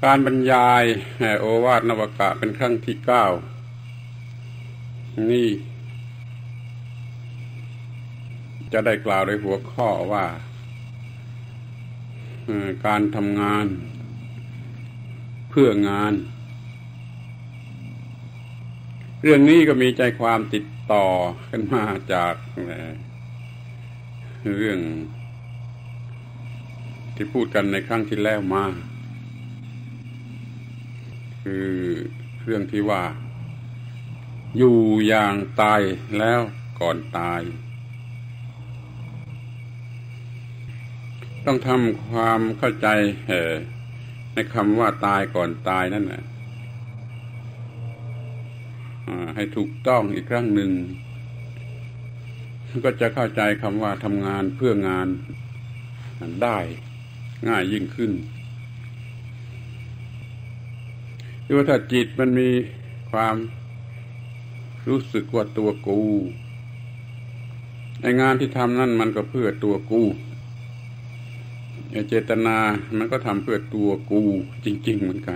การบรรยายโอวาทนวกะเป็นครั้งที่9นี่จะได้กล่าวในหัวข้อว่าการทำงานเพื่องานเรื่องนี้ก็มีใจความติดต่อกันมาจากเรื่องที่พูดกันในครั้งที่แล้วมาคือเรื่องที่ว่าอยู่อย่างตายแล้วก่อนตายต้องทำความเข้าใจในคำว่าตายก่อนตายนั่นนะให้ถูกต้องอีกครั้งหนึ่งก็จะเข้าใจคำว่าทำงานเพื่องานได้ง่ายยิ่งขึ้นคือว่าถ้าจิตมันมีความรู้สึกว่าตัวกูในงานที่ทำนั่นมันก็เพื่อตัวกูเจตนามันก็ทำเพื่อตัวกูจริงๆเหมือนกัน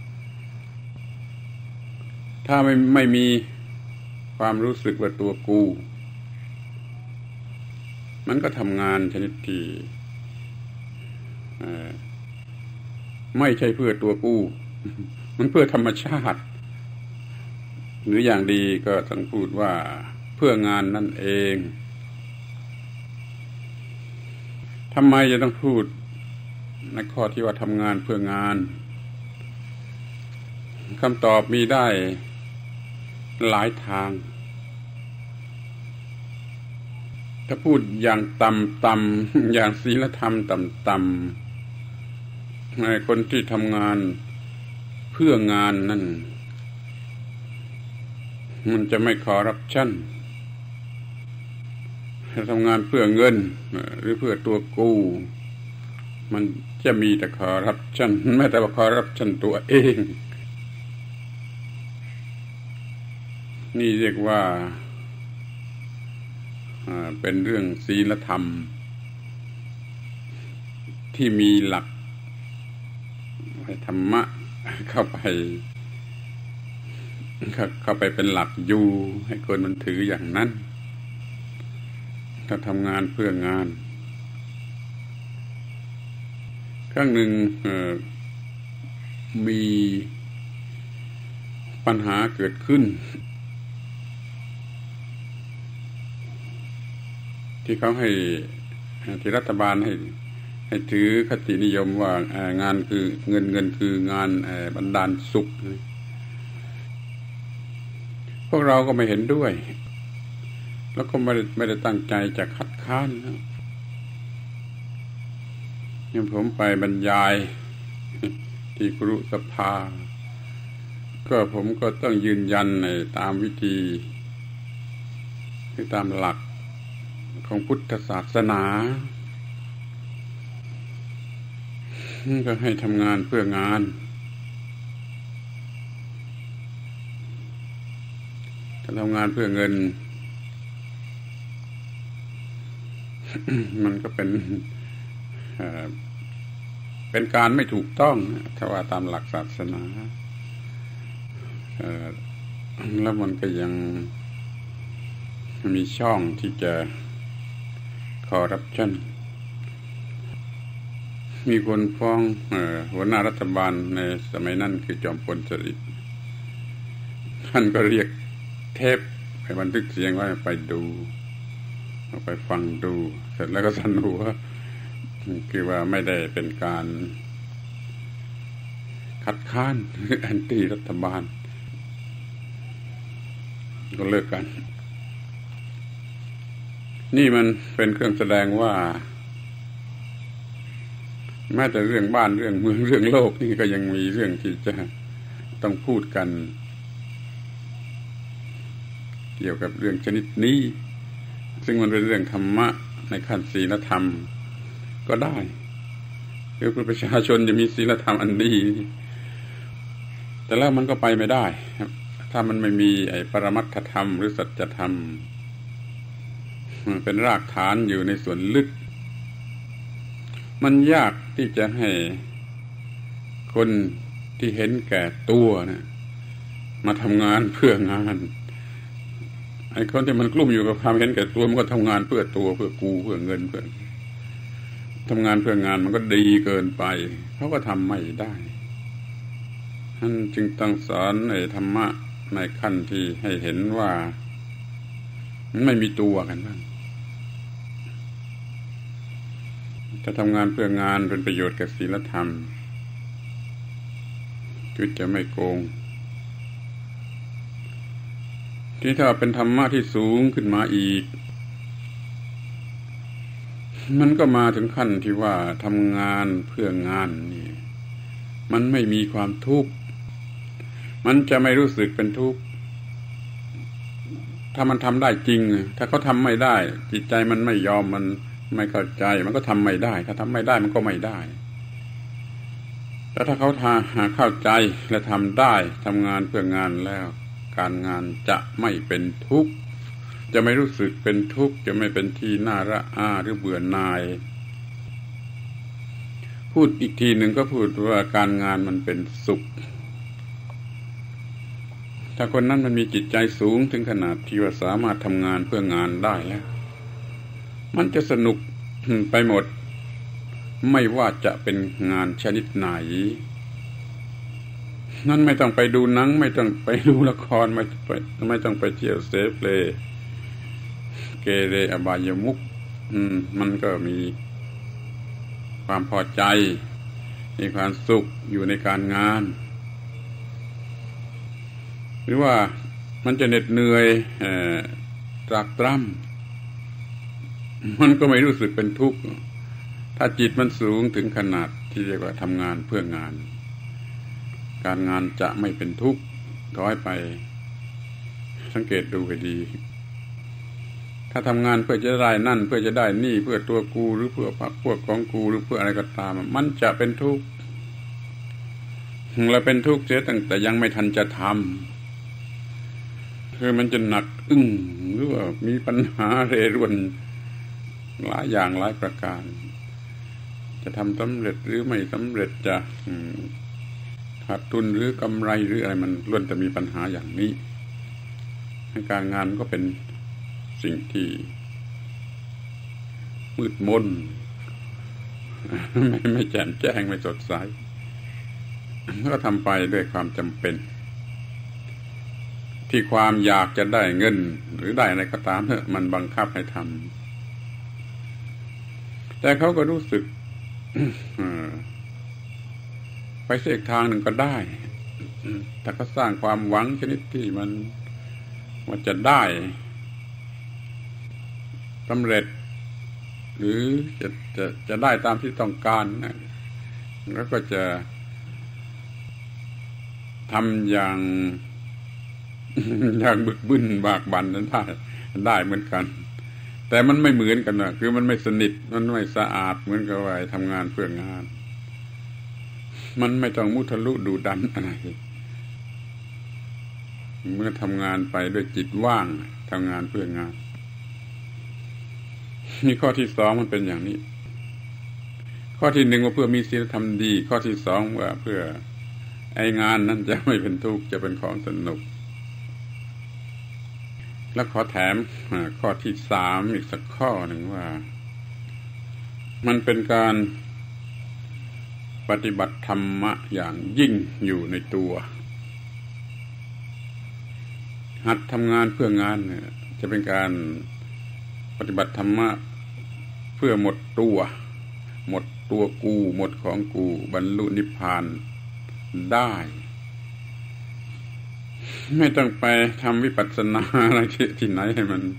ถ้าไม่มีความรู้สึกว่าตัวกูมันก็ทำงานชนิดที่ไม่ใช่เพื่อตัวกูมันเพื่อธรรมชาติหรืออย่างดีก็ต้องพูดว่าเพื่องานนั่นเองทำไมจะต้องพูดในข้อที่ว่าทำงานเพื่องานคำตอบมีได้หลายทางถ้าพูดอย่างต่ำๆอย่างศีลธรรมต่ำๆในคนที่ทำงานเพื่องานนั่นมันจะไม่คอร์รัปชันทำงานเพื่อเงินหรือเพื่อตัวกู้มันจะมีแต่คอร์รัปชันแม้แต่ว่าคอร์รัปชันตัวเองนี่เรียกว่าเป็นเรื่องศีลธรรมที่มีหลักธรรมะเข้าไปเป็นหลักอยู่ให้คนมันถืออย่างนั้นถ้าทำงานเพื่องานครั้งหนึ่งมีปัญหาเกิดขึ้นที่เขาให้ที่รัฐบาลให้ถือคตินิยมว่างานคือเงินคืองานบันดาลสุขพวกเราก็ไม่เห็นด้วยแล้วก็ไม่ได้ตั้งใจจะคัดค้านนะอย่างผมไปบรรยายที่ครุสภาก็ผมก็ต้องยืนยันในตามวิธีที่ตามหลักของพุทธศาสนาก็ให้ทำงานเพื่องานถ้าทำงานเพื่อเงิน มันก็เป็นการไม่ถูกต้องถ้าว่าตามหลักศาสนาแล้วมันก็ยังมีช่องที่จะคอร์รัปชันมีคนฟ้องหัวหน้ารัฐบาลในสมัยนั้นคือจอมพลสฤษดิ์ท่านก็เรียกเทปไปบันทึกเสียงไว้ไปดูไปฟังดูเสร็จแล้วก็สั่นหัวคือว่าไม่ได้เป็นการคัดค้านหรือแอนตี้รัฐบาลก็เลิกกันนี่มันเป็นเครื่องแสดงว่าแม้แต่เรื่องบ้านเรื่องเมืองเรื่องโลกนี่ก็ยังมีเรื่องที่จะต้องพูดกันเกี่ยวกับเรื่องชนิดนี้ซึ่งมันเป็นเรื่องธรรมะในขั้นศีลธรรมก็ได้คือประชาชนจะมีศีลธรรมอันดีแต่แล้วมันก็ไปไม่ได้ถ้ามันไม่มีไอ้ปรมัตถธรรมหรือสัจธรรมเป็นรากฐานอยู่ในส่วนลึกมันยากที่จะให้คนที่เห็นแก่ตัวนะมาทำงานเพื่องานไอ้คนที่มันกลุ้มอยู่กับความเห็นแก่ตัวมันก็ทำงานเพื่อตัวเพื่อกูเพื่อเงินเพื่อทำงานเพื่องานมันก็ดีเกินไปเขาก็ทำไม่ได้ท่านจึงต้องสอนในธรรมะในขั้นที่ให้เห็นว่ามันไม่มีตัวกันบ้างถ้าทำงานเพื่องานเป็นประโยชน์กับศีลธรรมชีวิตจะไม่โกงที่ถ้าเป็นธรรมะที่สูงขึ้นมาอีกมันก็มาถึงขั้นที่ว่าทำงานเพื่องานนี่มันไม่มีความทุกข์มันจะไม่รู้สึกเป็นทุกข์ถ้ามันทำได้จริงถ้าเขาทำไม่ได้จิตใจมันไม่ยอมมันไม่เข้าใจมันก็ทำไม่ได้ถ้าทำไม่ได้มันก็ไม่ได้แต่ถ้าเขาเข้าใจและทำได้ทำงานเพื่องานแล้วการงานจะไม่เป็นทุกข์จะไม่รู้สึกเป็นทุกข์จะไม่เป็นที่น่าระอาหรือเบื่อหน่ายพูดอีกทีหนึ่งก็พูดว่าการงานมันเป็นสุขถ้าคนนั้นมันมีจิตใจสูงถึงขนาดที่ว่าสามารถทำงานเพื่องานได้แล้วมันจะสนุกไปหมดไม่ว่าจะเป็นงานชนิดไหนนั่นไม่ต้องไปดูหนังไม่ต้องไปดูละครไม่ต้องไปเที่ยวเสเพลเกเรอบายมุขมันก็มีความพอใจมีความสุขอยู่ในการงานหรือว่ามันจะเหน็ดเหนื่อยตรากตรำมันก็ไม่รู้สึกเป็นทุกข์ถ้าจิตมันสูงถึงขนาดที่เรียกว่าทำงานเพื่องานการงานจะไม่เป็นทุกข์ขอให้ไปสังเกตดูให้ดีถ้าทำงานเพื่อจะได้นั่นเพื่อจะได้นี่เพื่อตัวกูหรือเพื่อพรรคพวกของกูหรือเพื่ออะไรก็ตามมันจะเป็นทุกข์เราเป็นทุกข์เสียตั้งแต่ยังไม่ทันจะทำคือมันจะหนักหรือว่ามีปัญหาเร่ร่อนหลายอย่างหลายประการจะทำสำเร็จหรือไม่สำเร็จจะขาดทุนหรือกำไรหรืออะไรมันล้วนแต่มีปัญหาอย่างนี้การงานก็เป็นสิ่งที่มืดมนไม่แจ่มแจ้งไม่สดใสก็ทำไปด้วยความจำเป็นที่ความอยากจะได้เงินหรือได้อะไรก็ตามมันบังคับให้ทำแต่เขาก็รู้สึกไปเส้นทางหนึ่งก็ได้แต่ก็สร้างความหวังชนิดที่มันว่าจะได้สำเร็จหรือจะได้ตามที่ต้องการนะแล้วก็จะทำอย่างบึกบึนบากบั่นนั้นได้เหมือนกันแต่มันไม่เหมือนกันนะคือมันไม่สนิทมันไม่สะอาดเหมือนกับว่าทำงานเพื่องานมันไม่ต้องมุทะลุดูดันอะไรเมื่อทำงานไปด้วยจิตว่างทำงานเพื่องานนี่ข้อที่สองมันเป็นอย่างนี้ข้อที่หนึ่งว่าเพื่อมีศีลธรรมดีข้อที่สองว่าเพื่อไอ้งานนั้นจะไม่เป็นทุกข์จะเป็นของสนุกแล้วขอแถมข้อที่สามอีกสักข้อหนึ่งว่ามันเป็นการปฏิบัติธรรมะอย่างยิ่งอยู่ในตัวหัดทำงานเพื่องานเนี่ยจะเป็นการปฏิบัติธรรมะเพื่อหมดตัวกูหมดของกูบรรลุนิพพานได้ไม่ต้องไปทำวิปัสสนาอะไรที่ไหนให้มัน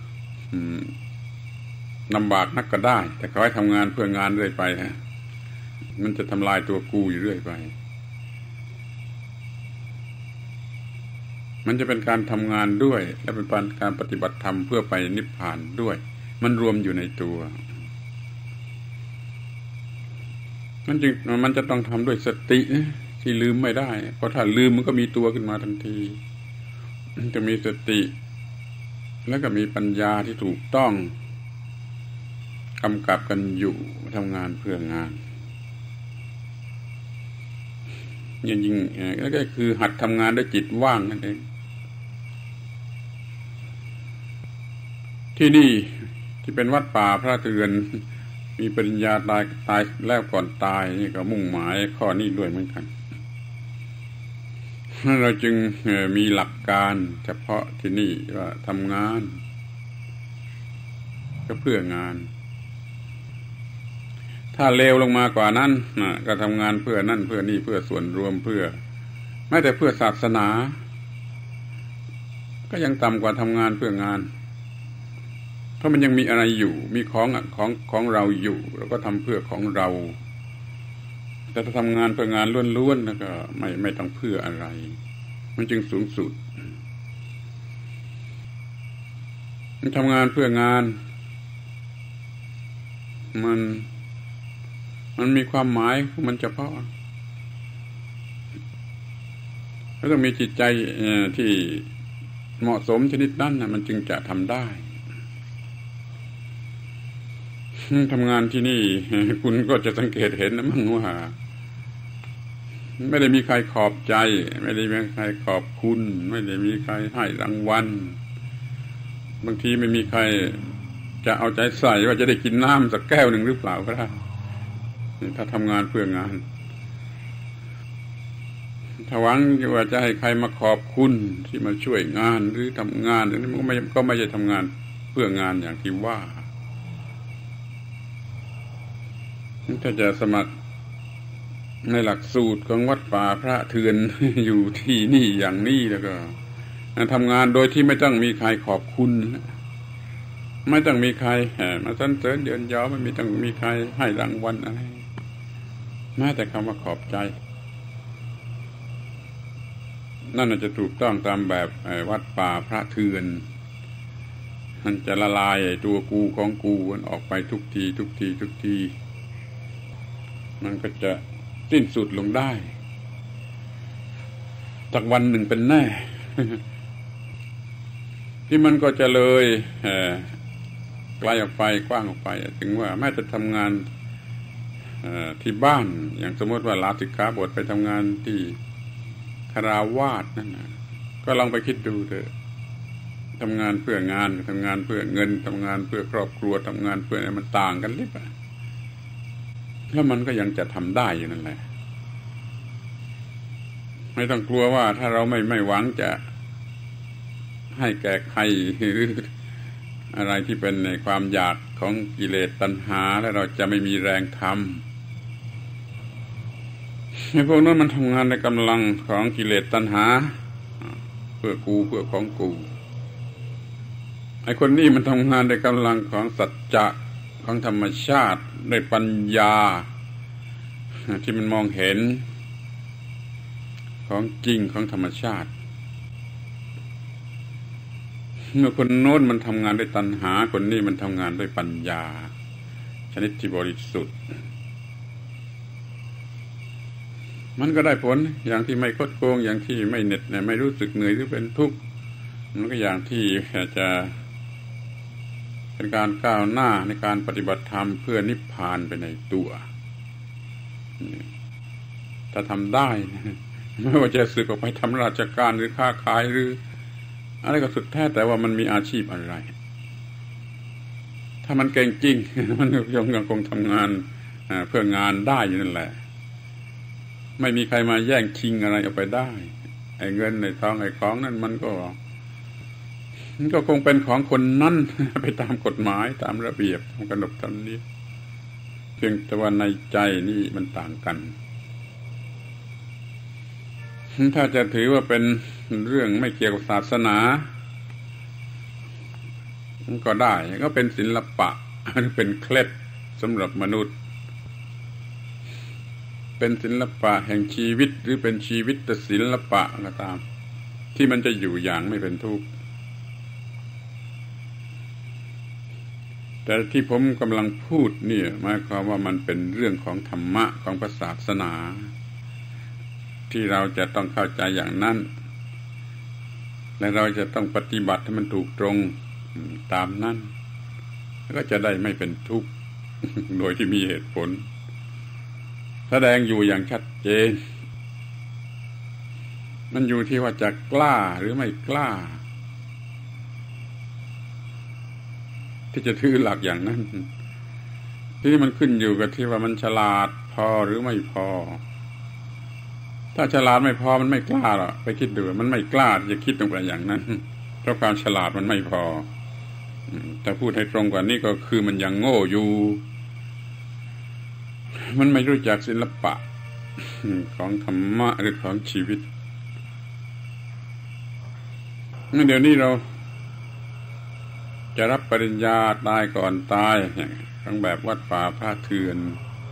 ลำบากนักก็ได้แต่ขอให้ทำงานเพื่องานเรื่อยไปมันจะทำลายตัวกูอยู่เรื่อยไปมันจะเป็นการทำงานด้วยและเป็นการปฏิบัติธรรมเพื่อไปนิพพานด้วยมันรวมอยู่ในตัวมันจะต้องทำด้วยสติที่ลืมไม่ได้เพราะถ้าลืมมันก็มีตัวขึ้นมาทันทีมันจะมีสติแล้วก็มีปัญญาที่ถูกต้องกำกับกันอยู่ทำงานเพื่องานยิ่งแล้วก็คือหัดทำงานด้วยจิตว่างนั่นเองที่นี่ที่เป็นวัดป่าพระเทือนมีปริญญาตายแล้วก่อนตายนี่ก็มุ่งหมายข้อนี้ด้วยเหมือนกันเราจึงมีหลักการเฉพาะที่นี่ว่าทำงานก็เพื่องานถ้าเลวลงมากว่านั้นก็ทำงานเพื่อนั่นเพื่อนี่เพื่อส่วนรวมเพื่อแม้แต่เพื่อศาสนาก็ยังต่ำกว่าทำงานเพื่องานเพราะมันยังมีอะไรอยู่มีของเราอยู่เราก็ทำเพื่อของเราแต่ถ้าทำงานเพื่องานล้วนๆแล้วก็ไม่ต้องเพื่ออะไรมันจึงสูงสุดมันทำงานเพื่องานมันมีความหมายของมันเฉพาะแล้วต้องมีจิตใจที่เหมาะสมชนิดนั้นมันจึงจะทำได้ทำงานที่นี่คุณก็จะสังเกตเห็นนะมั้งว่าไม่ได้มีใครขอบใจไม่ได้มีใครขอบคุณไม่ได้มีใครให้รางวัลบางทีไม่มีใครจะเอาใจใส่ว่าจะได้กินน้ำสักแก้วหนึ่งหรือเปล่าก็ได้ถ้าทำงานเพื่องานถ้าหวังว่าจะให้ใครมาขอบคุณที่มาช่วยงานหรือทำงานนี่มันก็ไม่ใช่ทำงานเพื่องานอย่างที่ว่าถ้าจะสมัครในหลักสูตรของวัดป่าพระเทือนอยู่ที่นี่อย่างนี้แล้วก็ทำงานโดยที่ไม่ต้องมีใครขอบคุณไม่ต้องมีใครมาสรรเสริญเยินยอไม่ต้องมีใครให้รางวัลอะไรแม้แต่คำว่าขอบใจนั่นจะถูกต้องตามแบบวัดป่าพระเทือนมันจะละลายตัวกูของกูมันออกไปทุกทีมันก็จะสิ้นสุดลงได้สักวันหนึ่งเป็นแน่ ที่มันก็จะเลยไกลออกไปกว้างออกไปถึงว่าแม้จะทำงานที่บ้านอย่างสมมติว่าลาสิกขาบทไปทำงานที่คฤหัสถ์นั่นนะก็ลองไปคิดดูเถอะทำงานเพื่องานทำงานเพื่อเงินทำงานเพื่อครอบครัวทำงานเพื่ออะไรมันต่างกันลิบแล้วมันก็ยังจะทำได้อยู่นั่นแหละไม่ต้องกลัวว่าถ้าเราไม่หวังจะให้แก่ใครหรืออะไรที่เป็นในความอยากของกิเลสตัณหาแล้วเราจะไม่มีแรงทำไอ้พวกนั้นมันทำงานในกำลังของกิเลสตัณหาเพื่อกูเพื่อของกูไอ้คนนี้มันทำงานในกำลังของสัจจะของธรรมชาติในปัญญาที่มันมองเห็นของจริงของธรรมชาติเมื่อคนโน้นมันทำงานด้วยตัณหาคนนี้มันทำงานด้วยปัญญาชนิดที่บริสุทธิ์มันก็ได้ผลอย่างที่ไม่คดโกงอย่างที่ไม่เหน็ดไม่รู้สึกเหนื่อยหรือเป็นทุกข์มันก็อย่างที่จะเป็นการก้าวหน้าในการปฏิบัติธรรมเพื่อนิพพานไปในตัวถ้าทำได้ไม่ว่าจะสึกออกไปทำราชการหรือค้าขายหรืออะไรก็สุดแท้แต่ว่ามันมีอาชีพอะไรถ้ามันเก่งจริงมันยังคงทำงานเพื่องานได้อยู่นั่นแหละไม่มีใครมาแย่งชิงอะไรเอาไปได้ไอ้เงินไอ้ทองไอ้ของนั่นมันก็คงเป็นของคนนั้นไปตามกฎหมายตามระเบียบของขนบธรรมเนียมเพียงแต่ว่าในใจนี่มันต่างกันถ้าจะถือว่าเป็นเรื่องไม่เกี่ยวกับศาสนาก็ได้ก็เป็นศิลปะหรือเป็นเคล็ดสำหรับมนุษย์เป็นศิลปะแห่งชีวิตหรือเป็นชีวิตศิลปะก็ตามที่มันจะอยู่อย่างไม่เป็นทุกข์แต่ที่ผมกำลังพูดเนี่ยหมายความว่ามันเป็นเรื่องของธรรมะของศาสนาที่เราจะต้องเข้าใจอย่างนั้นและเราจะต้องปฏิบัติให้มันถูกตรงตามนั้นแล้วก็จะได้ไม่เป็นทุกข์โดยที่มีเหตุผลแสดงอยู่อย่างชัดเจนมันอยู่ที่ว่าจะกล้าหรือไม่กล้าที่จะถือหลักอย่างนั้นที่มันขึ้นอยู่กับที่ว่ามันฉลาดพอหรือไม่พอถ้าฉลาดไม่พอมันไม่กล้าหรอกไปคิดดูมันไม่กล้าจะคิดลงไปอย่างนั้นเพราะความฉลาดมันไม่พอแต่พูดให้ตรงกว่านี้ก็คือมันยังโง่อยู่มันไม่รู้จักศิลปะของธรรมะหรือของชีวิตเดี๋ยวนี้เราจะรับปริญญาตายก่อนตายทั้งแบบวัดป่าพระเถื่อน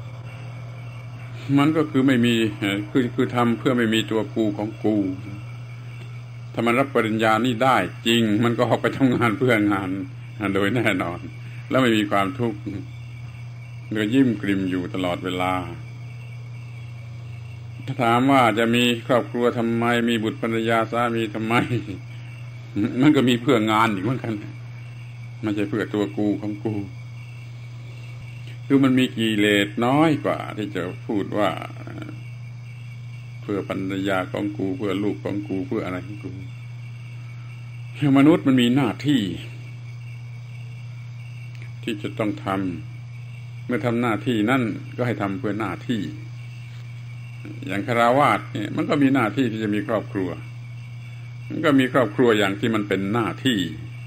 มันก็คือไม่มีคือทำเพื่อไม่มีตัวกูของกูถ้ามันรับปริญญานี่ได้จริงมันก็ออกไปทำงานเพื่องานโดยแน่นอนแล้วไม่มีความทุกข์ก็ยิ้มกลิ่มอยู่ตลอดเวลาถ้าถามว่าจะมีครอบครัวทำไมมีบุตรภรรยาสามีทำไมมันก็มีเพื่องานอีกเหมือนกันไม่ใช่เพื่อตัวกูของกูคือมันมีกิเลสน้อยกว่าที่จะพูดว่าเพื่อภรรยาของกูเพื่อลูกของกูเพื่ออะไรของกูมนุษย์มันมีหน้าที่ที่จะต้องทำเมื่อทำหน้าที่นั่นก็ให้ทำเพื่อหน้าที่อย่างฆราวาสเนี่ยมันก็มีหน้าที่ที่จะมีครอบครัวมันก็มีครอบครัวอย่างที่มันเป็นหน้าที่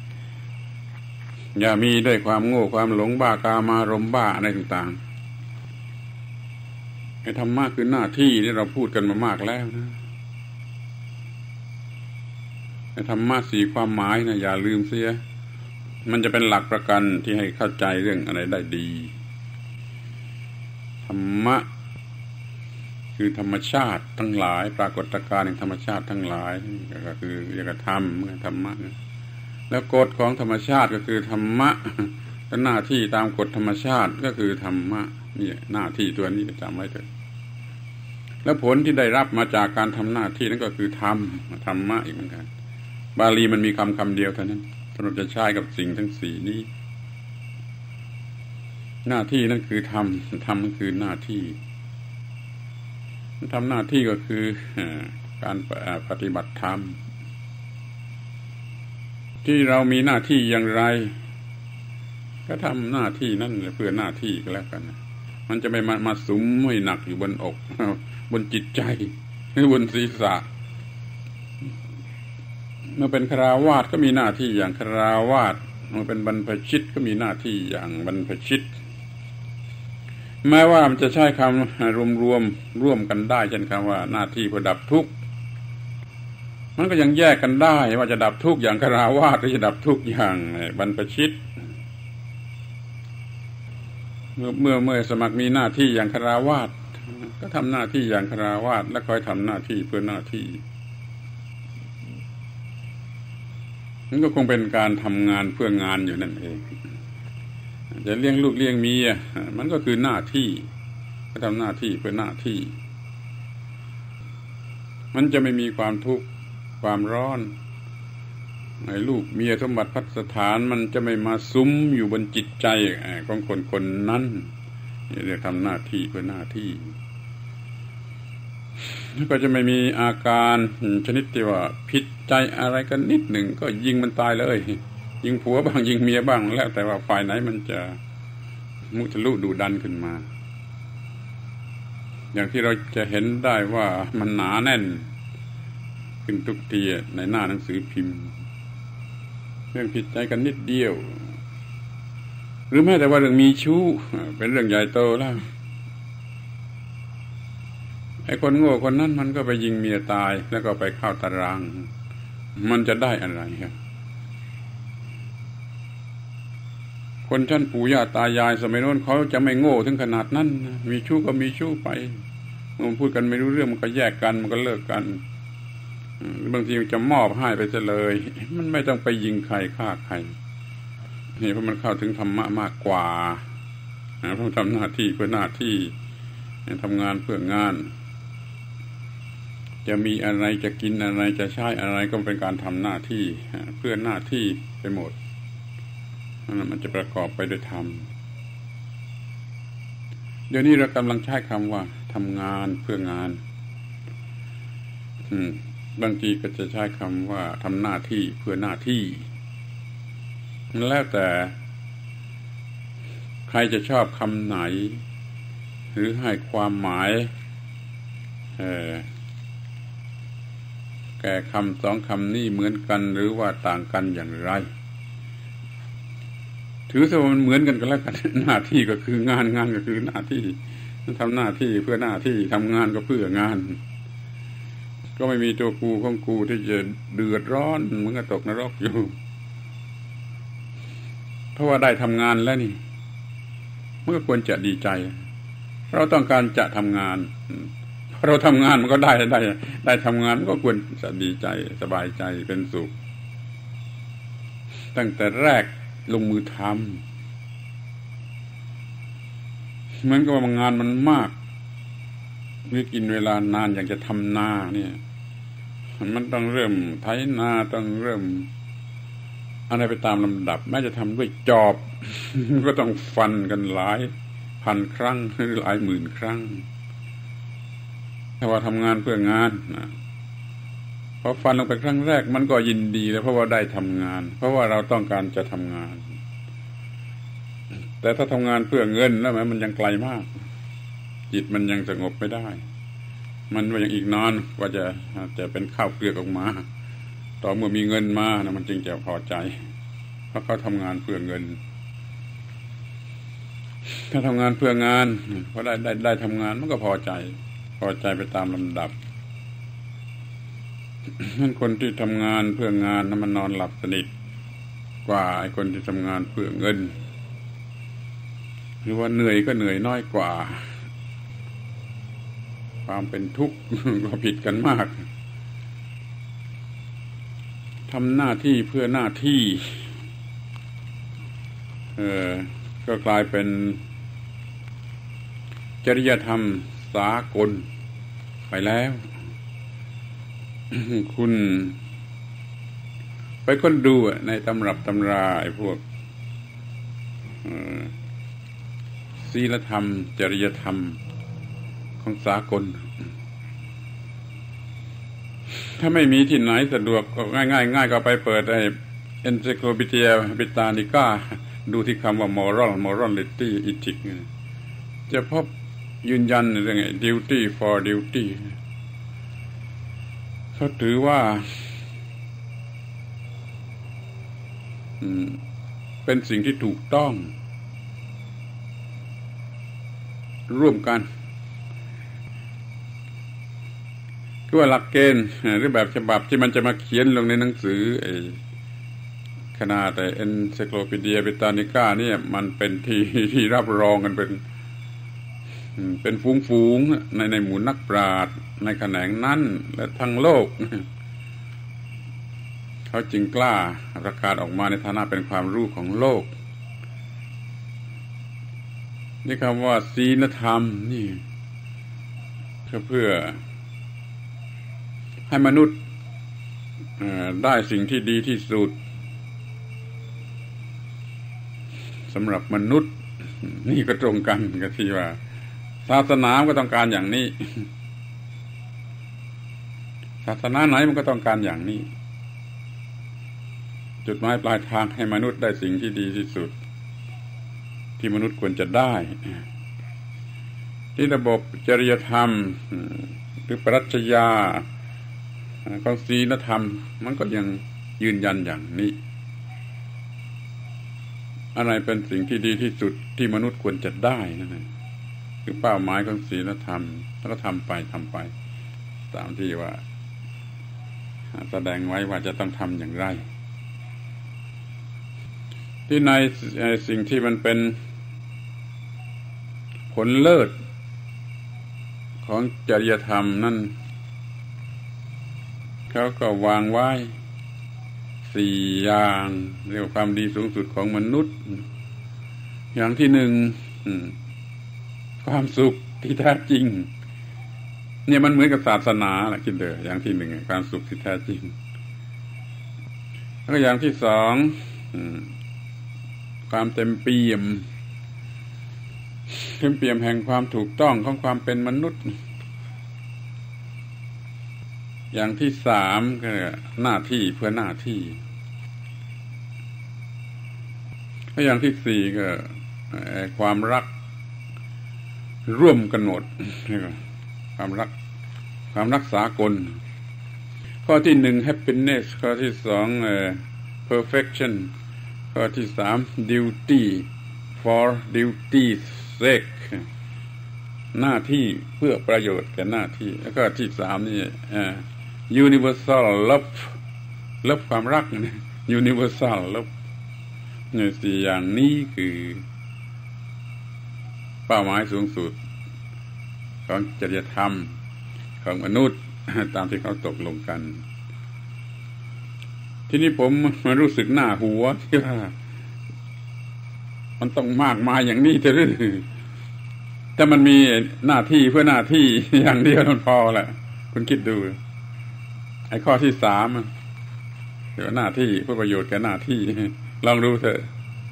อย่ามีด้วยความโง่ความหลงบ้ากามารมณ์บ้าอะไรต่างๆให้ธรรมะคือหน้าที่นี่เราพูดกันมามากแล้วนะให้ธรรมะสี่ความหมายนะอย่าลืมเสียมันจะเป็นหลักประกันที่ให้เข้าใจเรื่องอะไรได้ดีธรรมะคือธรรมชาติทั้งหลายปรากฏการณ์แห่งธรรมชาติทั้งหลายก็คือเรียกว่าธรรมะแล้วกฎของธรรมชาติก็คือธรรมะและหน้าที่ตามกฎธรรมชาติก็คือธรรมะนี่หน้าที่ตัวนี้จำไว้เถอะแล้วผลที่ได้รับมาจากการทำหน้าที่นั่นก็คือธรรมะอีกเหมือนกันบาลีมันมีคำเดียวเท่านั้นสำหรับจะใช้กับสิ่งทั้งสี่นี้หน้าที่นั่นคือธรรมนั่นคือหน้าที่ทำหน้าที่ก็คือการปฏิบัติธรรมที่เรามีหน้าที่อย่างไรก็ทำหน้าที่นั่นเพื่อหน้าที่ก็แล้วกันมันจะไม่มาสุมให้หนักอยู่บนอกบนจิตใจหรือบนศีรษะเมื่อเป็นฆราวาสก็มีหน้าที่อย่างฆราวาสเมื่อเป็นบรรพชิตก็มีหน้าที่อย่างบรรพชิตแม้ว่ามันจะใช้คำร่วมกันได้เช่นคำว่าหน้าที่เพื่อดับทุกข์มันก็ยังแยกกันได้ว่าจะดับทุกข์อย่างฆราวาสหรือจะดับทุกข์อย่างบรรพชิตเมื่อสมัครมีหน้าที่อย่างฆราวาสก็ทำหน้าที่อย่างฆราวาสและคอยทำหน้าที่เพื่อหน้าที่มันก็คงเป็นการทำงานเพื่องานอยู่นั่นเองจะเลี้ยงลูกเลี้ยงเมียมันก็คือหน้าที่ก็ทำหน้าที่เพื่อหน้าที่มันจะไม่มีความทุกข์ความร้อนไอ้ลูกเมียสมบัติพัฒสถานมันจะไม่มาซุ้มอยู่บนจิตใจของคนนั้นเรียกทำหน้าที่เพื่อหน้าที่ก็จะไม่มีอาการชนิดที่ว่าผิดใจอะไรกันนิดหนึ่งก็ยิงมันตายเลยยิงผัวบ้างยิงเมียบ้างแล้วแต่ว่าฝ่ายไหนมันจะมุทะลุดุดันขึ้นมาอย่างที่เราจะเห็นได้ว่ามันหนาแน่นขึ้นทุกทีในหน้าหนังสือพิมพ์เรื่องผิดใจกันนิดเดียวหรือแม้แต่ว่าเรื่องมีชู้เป็นเรื่องใหญ่โตแล้วไอ้คนโง่คนนั้นมันก็ไปยิงเมียตายแล้วก็ไปเข้าตารางมันจะได้อะไรครับคนชั้นปู่ย่าตายายสมัยโน้นเขาจะไม่โง่ถึงขนาดนั้นมีชู้ก็มีชู้ไปมันพูดกันไม่รู้เรื่องมันก็แยกกันมันก็เลิกกันบางทีจะมอบให้ไปซะเลยมันไม่ต้องไปยิงใครฆ่าใครนี่เพราะมันเข้าถึงธรรมะมากกว่าเพราะทำหน้าที่เพื่อหน้าที่ทำงานเพื่องานจะมีอะไรจะกินอะไรจะใช้อะไรก็เป็นการทำหน้าที่เพื่อหน้าที่ไปหมดมันจะประกอบไปด้วยธรรมเดี๋ยวนี้เรากำลังใช้คำว่าทำงานเพื่องานบางทีก็จะใช้คำว่าทำหน้าที่เพื่อหน้าที่แล้วแต่ใครจะชอบคำไหนหรือให้ความหมายแก่คำสองคำนี้เหมือนกันหรือว่าต่างกันอย่างไรถือซะว่ามันเหมือนกันก็แล้วกันหน้าที่ก็คืองานงานก็คือหน้าที่ทำหน้าที่เพื่อหน้าที่ทำงานก็เพื่องานก็ไม่มีตัวกูของกูที่จะเดือดร้อนเหมือนกับตกนรกอยู่เพราะว่าได้ทำงานแล้วนี่มันก็ควรจะดีใจเราต้องการจะทำงานเราทำงานมันก็ได้ทำงานมันก็ควรจะดีใจสบายใจเป็นสุขตั้งแต่แรกลงมือทำเหมือนกับว่างานมันมากนี่กินเวลานานอยากจะทำนาเนี่ยมันต้องเริ่มไถนาต้องเริ่มอะไรไปตามลำดับแม้จะทำด้วยจอบ ก็ต้องฟันกันหลายพันครั้งหรือหลายหมื่นครั้งถ้าว่าทำงานเพื่องานนะพอฟันลงไปครั้งแรกมันก็ยินดีแล้วเพราะว่าได้ทำงานเพราะว่าเราต้องการจะทำงานแต่ถ้าทำงานเพื่อเงินแล้วมันยังไกลมากจิตมันยังสงบไม่ได้มันว่ายังอีกนานกว่าจะเป็นข้าวเกลือกออกมาต่อเมื่อมีเงินมานะมันจึงจะพอใจเพราะเขาทำงานเพื่อเงินถ้าทำงานเพื่องานพอได้ทำงานมันก็พอใจไปตามลำดับนั่นคนที่ทำงานเพื่องานนั้นมันนอนหลับสนิทกว่าไอ้คนที่ทำงานเพื่อเงินหรือว่าเหนื่อยก็เหนื่อยน้อยกว่าความเป็นทุกข์ก็ผิดกันมากทำหน้าที่เพื่อหน้าที่ก็กลายเป็นจริยธรรมสากลไปแล้ว คุณไปค้นดูในตำรับตำราไอ้พวกศีลธรรมจริยธรรมของสากลถ้าไม่มีที่ไหนสะดวกก็ง่ายก็ไปเปิดไอ้ Encyclopedia Britannica ดูที่คำว่า morality ethics จะพบยืนยันเรื่อง duty for duty เขาถือว่าเป็นสิ่งที่ถูกต้องร่วมกันคือว่าหลักเกณฑ์หรือแบบฉบับที่มันจะมาเขียนลงในหนังสือขนาดEncyclopedia Britannica เนี่ยมันเป็นที่รับรองกันเป็นฝูงในหมู่นักปราชญ์ในแขนงนั้นและทั้งโลกเขาจึงกล้าประกาศออกมาในฐานะเป็นความรู้ของโลกนี่คำว่าศีลธรรมนี่ก็เพื่อให้มนุษย์ได้สิ่งที่ดีที่สุดสำหรับมนุษย์นี่ก็ตรงกันกับที่ว่าศาสนาก็ต้องการอย่างนี้ศาสนาไหนมันก็ต้องการอย่างนี้จุดหมายปลายทางให้มนุษย์ได้สิ่งที่ดีที่สุดที่มนุษย์ควรจะได้ที่ระบบจริยธรรมหรือปรัชญาของศีลธรรมมันก็ยังยืนยันอย่างนี้อะไรเป็นสิ่งที่ดีที่สุดที่มนุษย์ควรจะได้นั่นเองคือเป้าหมายของศีลธรรมแล้วก็ทำไปตามที่ว่าแสดงไว้ว่าจะต้องทำอย่างไรที่ในสิ่งที่มันเป็นผลเลิศของจริยธรรมนั่นเขาก็วางไว้4 อย่างเรียกว่าความดีสูงสุดของมนุษย์อย่างที่1ความสุขที่แท้จริงเนี่ยมันเหมือนกับศาสนาแหละคิดเด้ออย่างที่1ความสุขที่แท้จริงแล้วก็อย่างที่2ความเต็มเปี่ยมแห่งความถูกต้องของความเป็นมนุษย์อย่างที่สามก็หน้าที่เพื่อหน้าที่และอย่างที่สี่ก็ความรักร่วมกันหมดความรักสากลข้อที่หนึ่ง happiness ข้อที่สองperfection ข้อที่สาม duty for duty's sake หน้าที่เพื่อประโยชน์แก่หน้าที่แล้วก็ที่สามนี่universal love ความรักนะ universal love เนี่ยสี่อย่างนี้คือเป้าหมายสูงสุดของจริยธรรมของมนุษย์ตามที่เขาตกลงกันทีนี้ผมมารู้สึกหน้าหัวที่ว่ามันต้องมากมายอย่างนี้จะหรือถ้ามันมีหน้าที่เพื่อหน้าที่อย่างเดียวมันพอแหละคุณคิดดูไอ้ข้อที่สามเดี๋ยวหน้าที่เพื่อประโยชน์แก่หน้าที่ลองดูเถอะ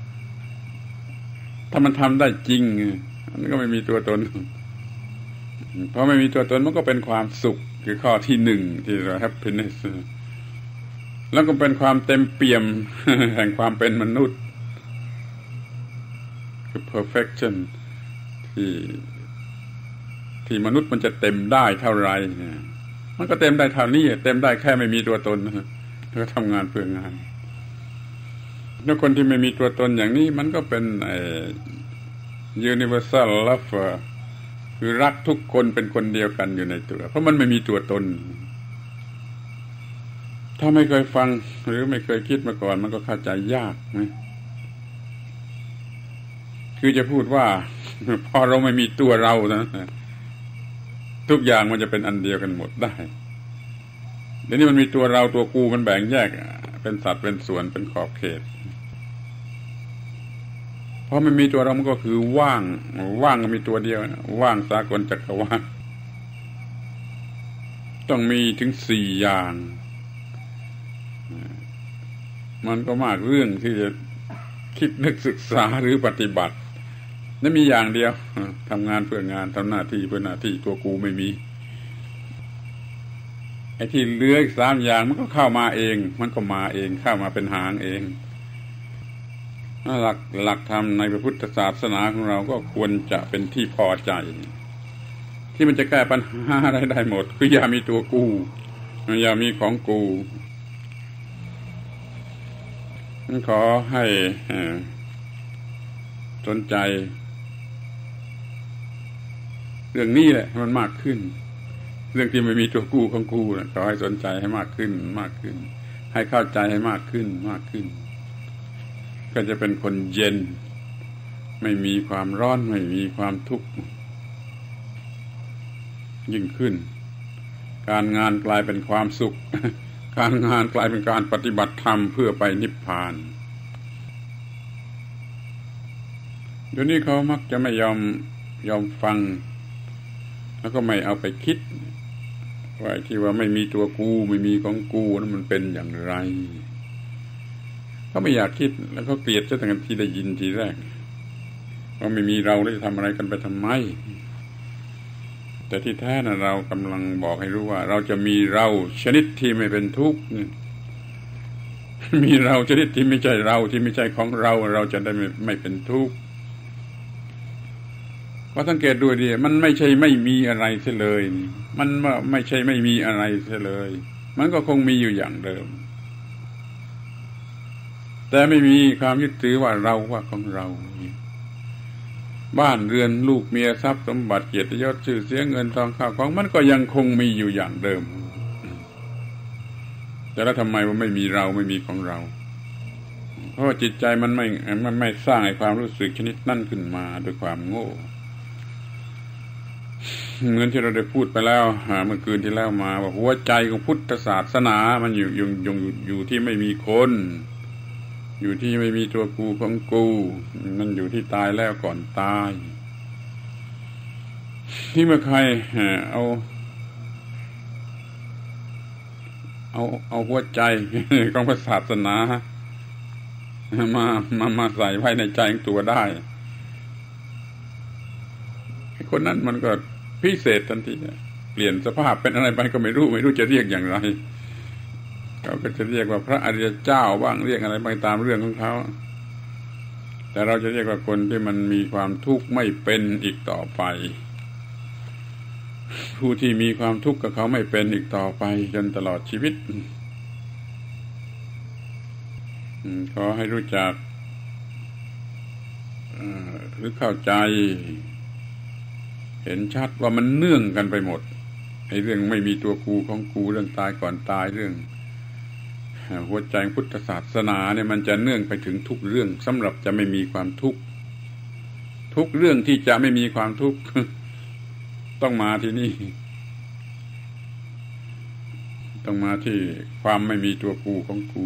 ถ้ามันทำได้จริงมันก็ไม่มีตัวตนเพราะไม่มีตัวตนมันก็เป็นความสุขคือข้อที่หนึ่งที่เรา happiness แล้วก็เป็นความเต็มเปี่ยมแห่งความเป็นมนุษย์คือ perfection ที่มนุษย์มันจะเต็มได้เท่าไรมันก็เต็มได้เท่านี้เต็มได้แค่ไม่มีตัวตนแล้วก็ทำงานเพื่องานแล้วคนที่ไม่มีตัวตนอย่างนี้มันก็เป็นuniversal love คือรักทุกคนเป็นคนเดียวกันอยู่ในตัวเพราะมันไม่มีตัวตนถ้าไม่เคยฟังหรือไม่เคยคิดมาก่อนมันก็เข้าใจยากนะคือจะพูดว่าพอเราไม่มีตัวเรานะทุกอย่างมันจะเป็นอันเดียวกันหมดได้เดี๋ยวนี้มันมีตัวเราตัวกูมันแบ่งแยกเป็นสัตว์เป็นส่วนเป็นขอบเขตเพราะมันมีตัวเรามันก็คือว่างก็มีตัวเดียวว่างสากลจักรวาลต้องมีถึงสี่อย่างมันก็มากเรื่องที่จะคิดนึกศึกษาหรือปฏิบัตินั่นมีอย่างเดียวทำงานเพื่องานทำหน้าที่เพื่อหน้าที่ตัวกูไม่มีไอ้ที่เหลืออีกสามอย่างมันก็เข้ามาเองมันก็มาเองเข้ามาเป็นหางเองหลักธรรมในพระพุทธศาสนาของเราก็ควรจะเป็นที่พอใจที่มันจะแก้ปัญหาได้หมดคืออย่ามีตัวกูอย่ามีของกูขอให้สนใจเรื่องนี้แหละมันมากขึ้นเรื่องที่ไม่มีตัวกูของกูนะขอให้สนใจให้มากขึ้นให้เข้าใจให้มากขึ้นก็จะเป็นคนเย็นไม่มีความร้อนไม่มีความทุกข์ยิ่งขึ้นการงานกลายเป็นความสุขการงานกลายเป็นการปฏิบัติธรรมเพื่อไปนิพพานเดี๋ยวนี้เขามักจะไม่ยอมฟังแล้วก็ไม่เอาไปคิดว่าที่ว่าไม่มีตัวกูไม่มีของกูนั้นมันเป็นอย่างไรเขาไม่อยากคิดแล้วเขาเกลียดซะตั้งแต่ที่ได้ยินทีแรกว่าไม่มีเราแล้วจะทำอะไรกันไปทำไมแต่ที่แท้น่ะเรากำลังบอกให้รู้ว่าเราจะมีเราชนิดที่ไม่เป็นทุกข์มีเราชนิดที่ไม่ใช่เราที่ไม่ใช่ของเราจะได้ไม่เป็นทุกข์เพราะสังเกตดูดิมันไม่ใช่ไม่มีอะไรเสียเลยมันไม่ใช่ไม่มีอะไรเสียเลยมันก็คงมีอยู่อย่างเดิมแต่ไม่มีความยึดถือว่าเราว่าของเราบ้านเรือนลูกเมียทรัพย์สมบัติเกียรติยศชื่อเสียงเงินทองข้าวของมันก็ยังคงมีอยู่อย่างเดิมแต่แล้วทำไมว่าไม่มีเราไม่มีของเราเพราะว่าจิตใจมันไม่สร้างไอ้ความรู้สึกชนิดนั่นขึ้นมาด้วยความโง่เหมือนที่เราได้พูดไปแล้วเมื่อคืนที่แล้วมาว่าหัวใจของพุทธศาสนามันอยู่ที่ไม่มีคนอยู่ที่ไม่มีตัวกูของกูมันอยู่ที่ตายแล้วก่อนตายที่เมื่อใครเอาหัวใจของพระศาสนามาใส่ไว้ในใจของตัวได้คนนั้นมันก็พิเศษทันทีเปลี่ยนสภาพเป็นอะไรไปก็ไม่รู้จะเรียกอย่างไรเขาก็จะเรียกว่าพระอริยเจ้าบ้างเรียกอะไรไปตามเรื่องของเขาแต่เราจะเรียกว่าคนที่มันมีความทุกข์ไม่เป็นอีกต่อไปผู้ที่มีความทุกข์กับเขาไม่เป็นอีกต่อไปจนตลอดชีวิตขอให้รู้จักหรือเข้าใจเห็นชัดว่ามันเนื่องกันไปหมดไอ้เรื่องไม่มีตัวกูของกูเรื่องตายก่อนตายเรื่องหัวใจพุทธศาสนาเนี่ยมันจะเนื่องไปถึงทุกเรื่องสำหรับจะไม่มีความทุกข์ทุกเรื่องที่จะไม่มีความทุกข์ต้องมาที่นี่ต้องมาที่ความไม่มีตัวกูของกู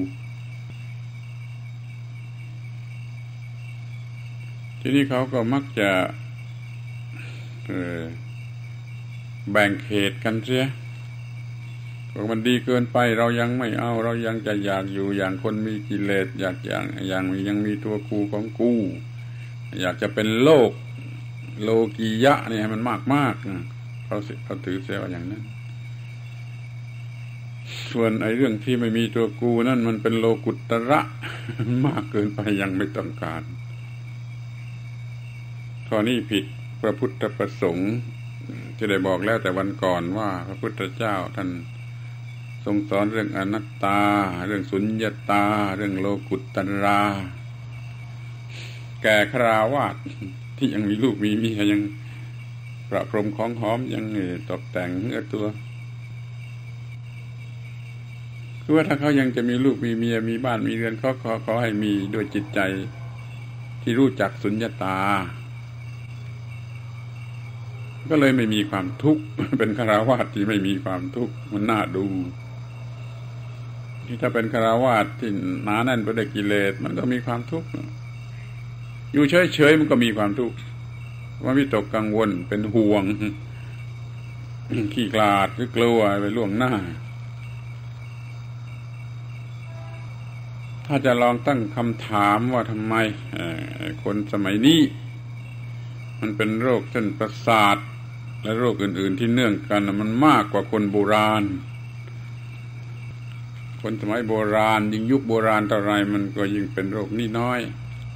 ทีนี้เขาก็มักจะแบ่งเขตกันเสียบอกมันดีเกินไปเรายังไม่เอาเรายังจะอยากอยู่อย่างคนมีกิเลสอยากอย่างยังมีตัวกูของกูอยากจะเป็นโลกโลกียะเนี่ยให้มันมากเขาถือเสียว่าอย่างนั้นส่วนไอ้เรื่องที่ไม่มีตัวกูนั่นมันเป็นโลกุตระมากเกินไปยังไม่ต้องการข้อนี้ผิดพระพุทธประสงค์ที่ได้บอกแล้วแต่วันก่อนว่าพระพุทธเจ้าท่านทรงสอนเรื่องอนัตตาเรื่องสุญญตาเรื่องโลกุตระแก่ฆราวาสที่ยังมีลูกมีเมียยังประพรมของหอมยังตกแต่งเนื้อตัวคือว่าถ้าเขายังจะมีลูกมีเมียมีบ้านมีเรือนเขาขอให้มีด้วยจิตใจที่รู้จักสุญญตาก็เลยไม่มีความทุกข์เป็นฆราวาสที่ไม่มีความทุกข์มันน่าดูที่ถ้าเป็นฆราวาสที่หนาแน่นไปด้วยกิเลสมันก็มีความทุกข์อยู่เฉยๆมันก็มีความทุกข์ว่าวิตกกังวลเป็นห่วงขี้คลาดหรือกลัวไปล่วงหน้าถ้าจะลองตั้งคำถามว่าทำไมคนสมัยนี้มันเป็นโรคเส้นประสาทและโรคอื่นๆที่เนื่องกันมันมากกว่าคนโบราณคนสมัยโบราณยิ่งยุคโบราณเท่าไรมันก็ยิ่งเป็นโรคนี้น้อย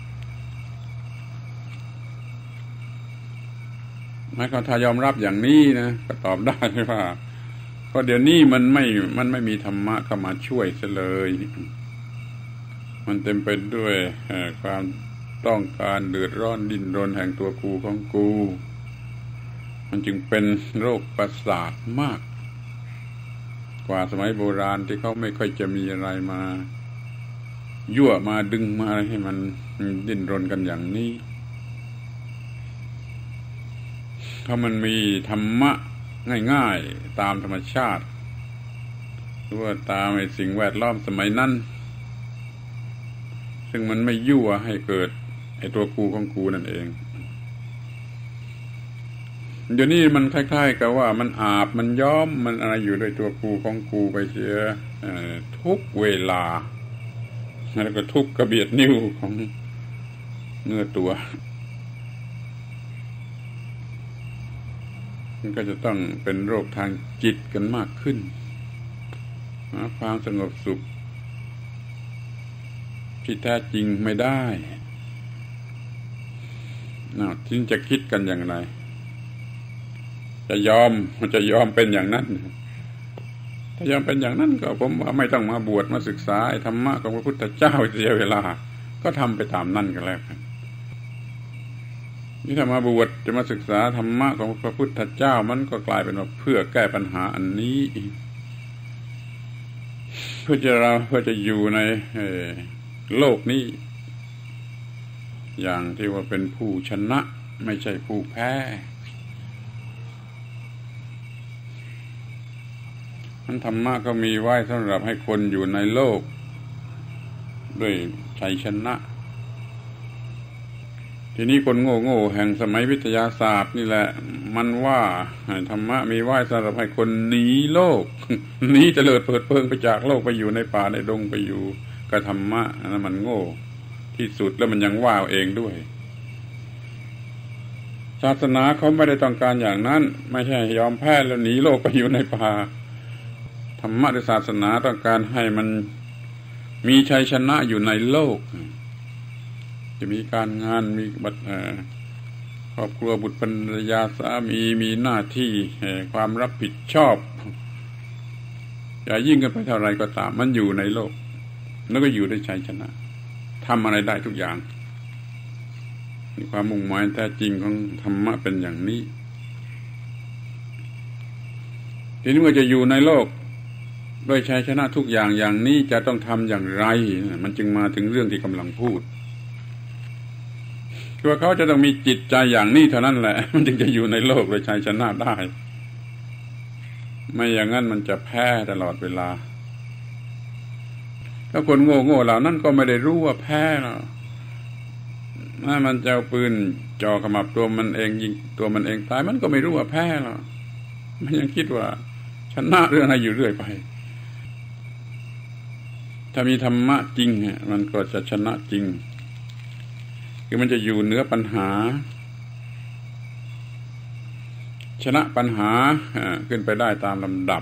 หมายความถ้ายอมรับอย่างนี้นะก็ตอบได้ว่าเพราะเดี๋ยวนี้มันไม่มีธรรมะเข้ามาช่วยซะเลยมันเต็มไปด้วยความต้องการเดือดร้อนดิ้นรนแห่งตัวกูของกูมันจึงเป็นโรคประสาทมากกว่าสมัยโบราณที่เขาไม่ค่อยจะมีอะไรมายั่วมาดึงมาให้มันดิ้นรนกันอย่างนี้ถ้ามันมีธรรมะง่ายๆตามธรรมชาติหรือว่าตามไอ้สิ่งแวดล้อมสมัยนั้นซึ่งมันไม่ยั่วให้เกิดไอ้ตัวกูของกูนั่นเองเดี๋ยวนี้มันคล้ายๆกับว่ามันอาบมันย้อมมันอะไรอยู่ด้วยตัวกูของกูไปเสียทุกเวลาแล้วก็ทุกกระเบียดนิ้วของเนื้อตัวมันก็จะต้องเป็นโรคทางจิตกันมากขึ้นหาความสงบสุขที่แท้จริงไม่ได้ที่จะคิดกันอย่างไรจะยอมเป็นอย่างนั้นถ้ายอมเป็นอย่างนั้นก็ผมว่าไม่ต้องมาบวชมาศึกษาธรรมะของพระพุทธเจ้าเสียเวลาก็ทำไปตามนั่นกันแล้วกันนี่ถ้ามาบวชจะมาศึกษาธรรมะของพระพุทธเจ้ามันก็กลายเป็นว่าเพื่อแก้ปัญหาอันนี้เพื่อจะอยู่ในโลกนี้อย่างที่ว่าเป็นผู้ชนะไม่ใช่ผู้แพ้มันธรรมะก็มีไว้สำหรับให้คนอยู่ในโลกด้วยชัยชนะทีนี้คนโง่แห่งสมัยวิทยาศาสตร์นี่แหละมันว่าธรรมะมีไว้สำหรับให้คนหนีโลกหนีเตลิดเปิดเปิงไปจากโลกไปอยู่ในป่าในดงไปอยู่กับธรรมะนั่นมันโง่ที่สุดแล้วมันยังว่าเองด้วยฉศาสนาเขาไม่ได้ต้องการอย่างนั้นไม่ใช่ยอมแพ้แล้วหนีโลกไปอยู่ในป่าธรรมะหรือศาสนาต้องการให้มันมีชัยชนะอยู่ในโลกจะมีการงานมีครอบครัวบุตรภรรยาสามีมีหน้าที่ความรับผิดชอบอย่ายิ่งกันไปเท่าไรก็ตามมันอยู่ในโลกแล้วก็อยู่ได้ชัยชนะทำอะไรได้ทุกอย่างมีความมุ่งหมายแท้จริงของธรรมะเป็นอย่างนี้ทีนี้เมื่อจะอยู่ในโลกด้วยชัยชนะทุกอย่างอย่างนี้จะต้องทำอย่างไรมันจึงมาถึงเรื่องที่กำลังพูดคือว่าเขาจะต้องมีจิตใจอย่างนี้เท่านั้นแหละมันจึงจะอยู่ในโลกด้วยชัยชนะได้ไม่อย่างนั้นมันจะแพ้ตลอดเวลาถ้าคนโง่ๆเหล่านั้นก็ไม่ได้รู้ว่าแพ้หรอกถ้ามันจะเอาปืนจ่อขมับตัวมันเองยิงตัวมันเองตายมันก็ไม่รู้ว่าแพ้หรอกมันยังคิดว่าชนะเรื่องอะไรอยู่เรื่อยไปถ้ามีธรรมะจริงมันก็จะชนะจริงคือมันจะอยู่เหนือปัญหาชนะปัญหาขึ้นไปได้ตามลำดับ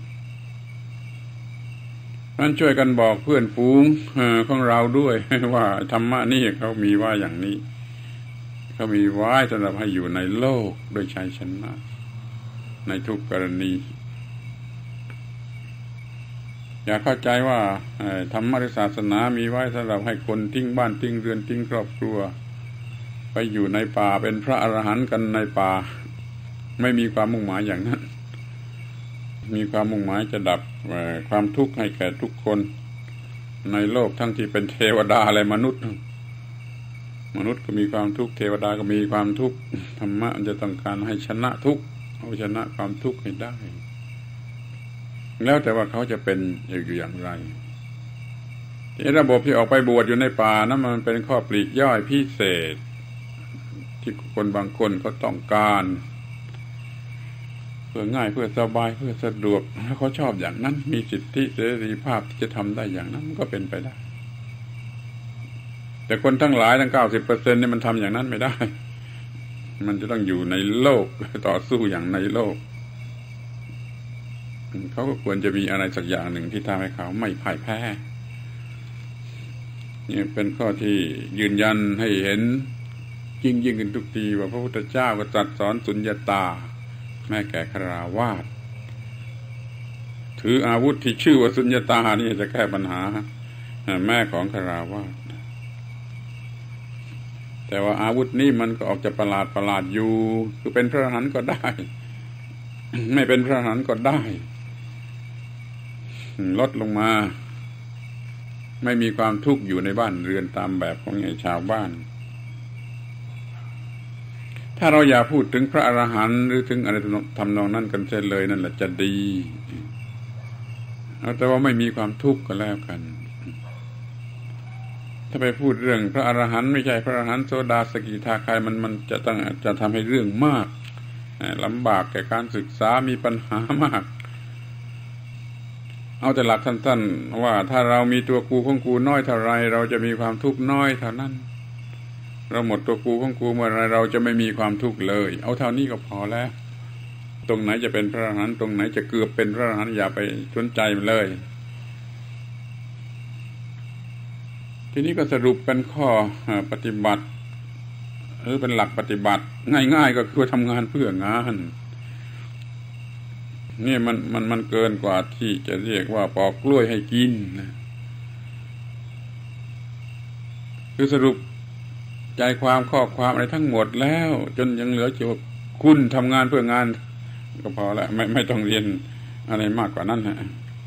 นั้นช่วยกันบอกเพื่อนฝูงของเราด้วยว่าธรรมะนี่เขามีว่าอย่างนี้เขามีไว้สำหรับให้อยู่ในโลกโดยชัยชนะในทุกกรณีอย่าเข้าใจว่าธรรมะศาสนามีไว้สำหรับให้คนทิ้งบ้านทิ้งเรือนทิ้งครอบครัวไปอยู่ในป่าเป็นพระอรหันต์กันในป่าไม่มีความมุ่งหมายอย่างนั้นมีความมุ่งหมายจะดับความทุกข์ให้แก่ทุกคนในโลกทั้งที่เป็นเทวดาและมนุษย์ก็มีความทุกข์เทวดาก็มีความทุกข์ธรรมะมันจะต้องการให้ชนะทุกข์เอาชนะความทุกข์ให้ได้แล้วแต่ว่าเขาจะเป็นอยู่อย่างไรที่ระบบที่ออกไปบวชอยู่ในป่านั้นมันเป็นข้อปลีกย่อยพิเศษที่คนบางคนเขาต้องการเพื่อง่ายเพื่อสบายเพื่อสะดวกถ้าเขาชอบอย่างนั้นมีสิทธิเสรีภาพที่จะทำได้อย่างนั้นมันก็เป็นไปได้แต่คนทั้งหลายทั้ง 90% นี่มันทำอย่างนั้นไม่ได้มันจะต้องอยู่ในโลกต่อสู้อย่างในโลกเขาก็ควรจะมีอะไรสักอย่างหนึ่งที่ทำให้เขาไม่พ่ายแพ้นี่เป็นข้อที่ยืนยันให้เห็นยิ่งขึ้นทุกทีว่าพระพุทธเจ้าก็ตรัสสอนสุญญตาแม้แก่ฆราวาสถืออาวุธที่ชื่อว่าสุญญตานี่จะแก้ปัญหาแม่ของฆราวาสแต่ว่าอาวุธนี้มันก็ออกจะประหลาดอยู่คือเป็นพระอรหันต์ก็ได้ ไม่เป็นพระอรหันต์ก็ได้ลดลงมาไม่มีความทุกข์อยู่ในบ้านเรือนตามแบบของชาวบ้านถ้าเราอย่าพูดถึงพระอรหันต์หรือถึงอะไรทำนองนั้นกันเสียเลยนั่นแหละจะดีแต่ว่าไม่มีความทุกข์ก็แล้วกันถ้าไปพูดเรื่องพระอรหันต์ไม่ใช่พระอรหันต์โสดาสกิทาคายมันจะทำให้เรื่องมากลำบากแก่การศึกษามีปัญหามากเอาแต่หลักสั้นๆว่าถ้าเรามีตัวกูของกูน้อยเท่าไรเราจะมีความทุกข์น้อยเท่านั้นเราหมดตัวกูของกูเมื่อไรเราจะไม่มีความทุกข์เลยเอาเท่านี้ก็พอแล้วตรงไหนจะเป็นพระอรหันต์ตรงไหนจะเกือบเป็นพระอรหันต์อย่าไปสนใจมันเลยทีนี้ก็สรุปเป็นข้อปฏิบัติหรือเป็นหลักปฏิบัติง่ายๆก็คือทำงานเพื่องานนี่มันเกินกว่าที่จะเรียกว่าปอกกล้วยให้กินนะคือสรุปใจความข้อความอะไรทั้งหมดแล้วจนยังเหลือจะว่าคุณทำงานเพื่องานก็พอแล้วไม่ต้องเรียนอะไรมากกว่านั้นฮะ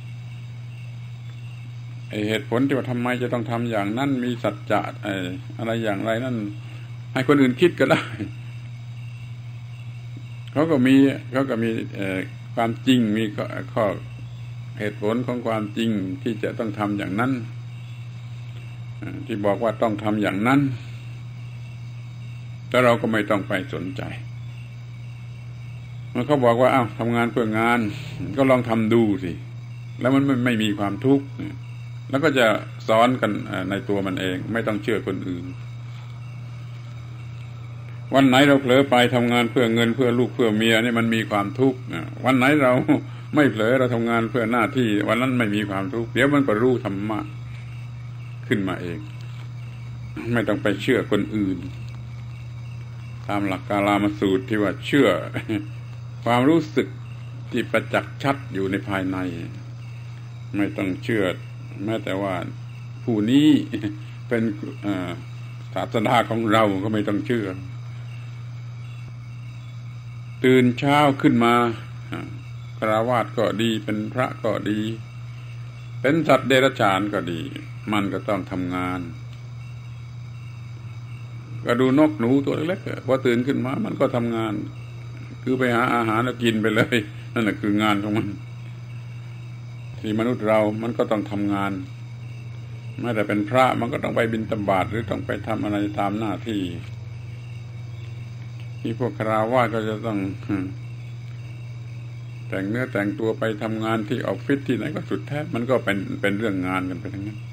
ไอเหตุผลที่ว่าทำไมจะต้องทำอย่างนั้นมีสัจจะอะไรอย่างไรนั่นให้คนอื่นคิดก็ได้เขาก็มีความจริงมีข้อเหตุผลของความจริงที่จะต้องทำอย่างนั้นที่บอกว่าต้องทำอย่างนั้นแต่เราก็ไม่ต้องไปสนใจเมื่อเขาบอกว่าทำงานเพื่องานก็ลองทำดูสิแล้วมันไม่มีความทุกข์แล้วก็จะสอนกันในตัวมันเองไม่ต้องเชื่อคนอื่นวันไหนเราเผลอไปทำงานเพื่อเงินเพื่อลูกเพื่อเมียนี่มันมีความทุกข์วันไหนเราไม่เผลอเราทำงานเพื่อหน้าที่วันนั้นไม่มีความทุกข์เดี๋ยวมันก็รู้ธรรมะขึ้นมาเองไม่ต้องไปเชื่อคนอื่นตามหลักกาลามสูตรที่ว่าเชื่อความรู้สึกที่ประจักษ์ชัดอยู่ในภายในไม่ต้องเชื่อแม้แต่ว่าผู้นี้เป็นศาสดาของเราก็ไม่ต้องเชื่อตื่นเช้าขึ้นมาฆราวาสก็ดีเป็นพระก็ดีเป็นสัตว์เดรัจฉานก็ดีมันก็ต้องทำงานก็ดูนกหนูตัวเล็กๆพอตื่นขึ้นมามันก็ทำงานคือไปหาอาหารแล้วกินไปเลยนั่นแหละคืองานของมันที่มนุษย์เรามันก็ต้องทำงานไม่แต่เป็นพระมันก็ต้องไปบิณฑบาตหรือต้องไปทำอะไรตามหน้าที่ที่พวกฆราวาสก็จะต้องแต่งเนื้อแต่งตัวไปทำงานที่ออฟฟิศที่ไหนก็สุดแท้มันก็เป็นเรื่องงานกันไปทั้งนั้น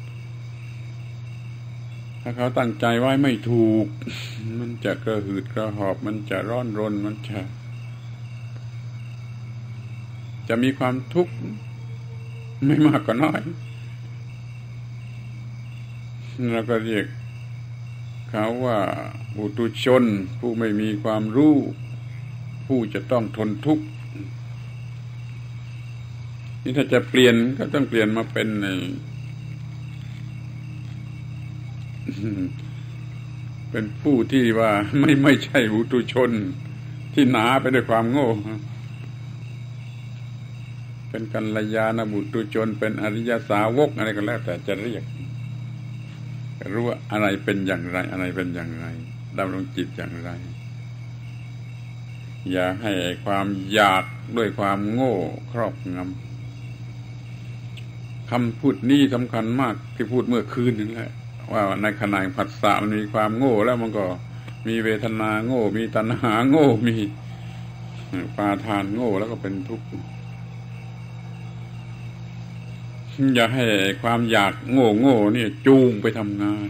ถ้าเขาตั้งใจไว้ไม่ถูกมันจะกระหืดกระหอบมันจะร้อนรนมันจะมีความทุกข์ไม่มากก็น้อยเราก็เรียกเขาว่าปุถุชนผู้ไม่มีความรู้ผู้จะต้องทนทุกข์นี่ถ้าจะเปลี่ยนก็ต้องเปลี่ยนมาเป็นเป็นผู้ที่ว่าไม่ใช่ปุถุชนที่หนาไปด้วยความโง่เป็นกัลยาณบุตุชนเป็นอริยสาวกอะไรก็แล้วแต่จะเรียกรู้ว่าอะไรเป็นอย่างไรอะไรเป็นอย่างไรดำรงจิตอย่างไรอย่าให้ความอยากด้วยความโง่ครอบงำคำพูดนี้สำคัญมากที่พูดเมื่อคืนนั่นแหละว่าในขณะผัสสะมันมีความโง่แล้วมันก็มีเวทนาโง่มีตัณหาโง่มีปาทานโง่แล้วก็เป็นทุกข์อย่าให้ความอยากโง่นี่จูงไปทำงาน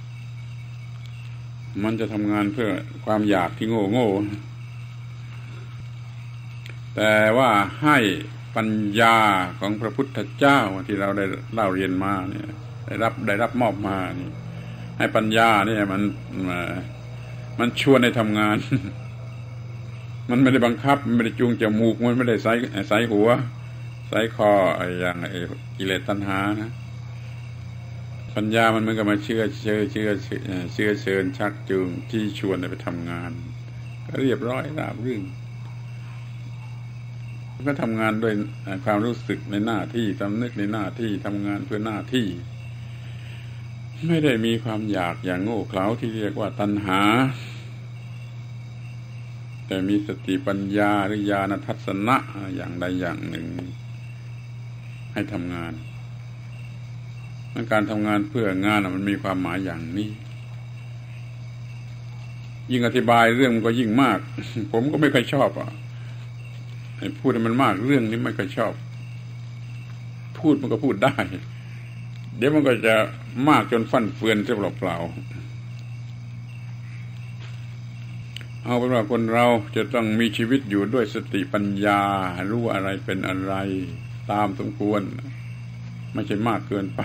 มันจะทำงานเพื่อความอยากที่โง่แต่ว่าให้ปัญญาของพระพุทธเจ้าที่เราได้เล่าเรียนมาเนี่ยได้รับมอบมานี่ให้ปัญญาเนี่ยมันชวนให้ทำงาน มันไม่ได้บังคับมันไม่ได้จูงจมูกมันไม่ได้ใส่หัวใส่คออย่างกิเลสตัณหานะปัญญามันเหมือนกับมาเชื่อเชิญชักจูงที่ชวนให้ไปทำงานก็เรียบร้อยราบรื่นก็ทำงานด้วยความรู้สึกในหน้าที่สำนึกในหน้าที่ทำงานเพื่อหน้าที่ไม่ได้มีความอยากอย่างโง่เขลาที่เรียกว่าตัณหาแต่มีสติปัญญาหรือญาณทัศนะอย่างใดอย่างหนึ่งให้ทำงานการทำงานเพื่องานมันมีความหมายอย่างนี้ยิ่งอธิบายเรื่องมันก็ยิ่งมาก ผมก็ไม่ค่อยชอบให้พูดให้มันมากเรื่องนี้ไม่ค่อยชอบพูดมันก็พูดได้เดี๋ยวมันก็จะมากจนฟั่นเฟือนเสียเปล่าๆเอาเป็นว่าคนเราจะต้องมีชีวิตอยู่ด้วยสติปัญญารู้อะไรเป็นอะไรตามสมควรไม่ใช่มากเกินไป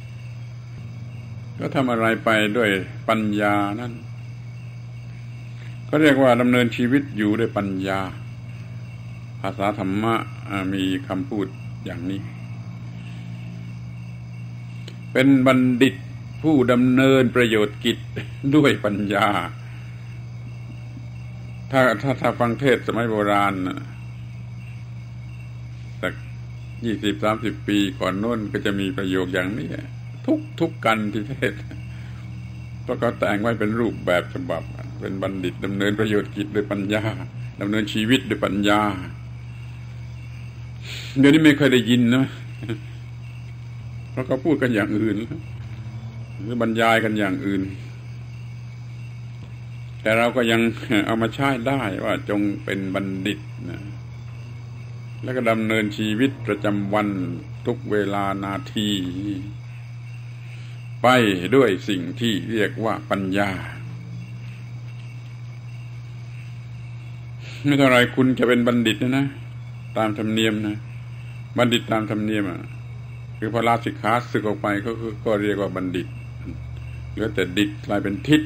ก็ทำอะไรไปด้วยปัญญานั่นก็เรียกว่าดำเนินชีวิตอยู่ด้วยปัญญาภาษาธรรมะมีคำพูดอย่างนี้เป็นบัณฑิตผู้ดำเนินประโยชน์กิจด้วยปัญญาถ้าฟังเทศสมัยโบราณสัก20-30 ปีก่อนโน้นก็จะมีประโยคอย่างนี้ทุกกันที่เทศเพราะเขาแต่งไว้เป็นรูปแบบฉบับเป็นบัณฑิตดำเนินประโยชน์กิจด้วยปัญญาดำเนินชีวิตด้วยปัญญาเดี๋ยวนี้ไม่เคยได้ยินนะเพราะเขาพูดกันอย่างอื่นหรือบรรยายกันอย่างอื่นแต่เราก็ยังเอามาใช้ได้ว่าจงเป็นบัณฑิตนะแล้วก็ดำเนินชีวิตประจำวันทุกเวลานาทีไปด้วยสิ่งที่เรียกว่าปัญญาไม่เท่าไรคุณจะเป็นบัณฑิตนะตามธรรมเนียมนะบัณฑิตตามธรรมเนียมคือพอลาสิกขาสึกออกไปก็เรียกว่าบัณฑิตเหลือแต่ดิตกลายเป็นทิศ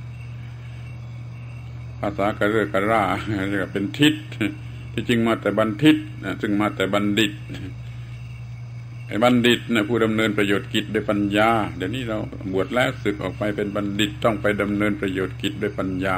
ภาษากระเรื่อกระร่าเรียกว่าเป็นทิศที่จริงมาแต่บัณฑิตซึ่งมาแต่บัณฑิตไอ้บัณฑิตนะผู้ดำเนินประโยชน์กิจด้วยปัญญาเดี๋ยวนี้เราบวชแล้วสึกออกไปเป็นบัณฑิตต้องไปดำเนินประโยชน์กิจด้วยปัญญา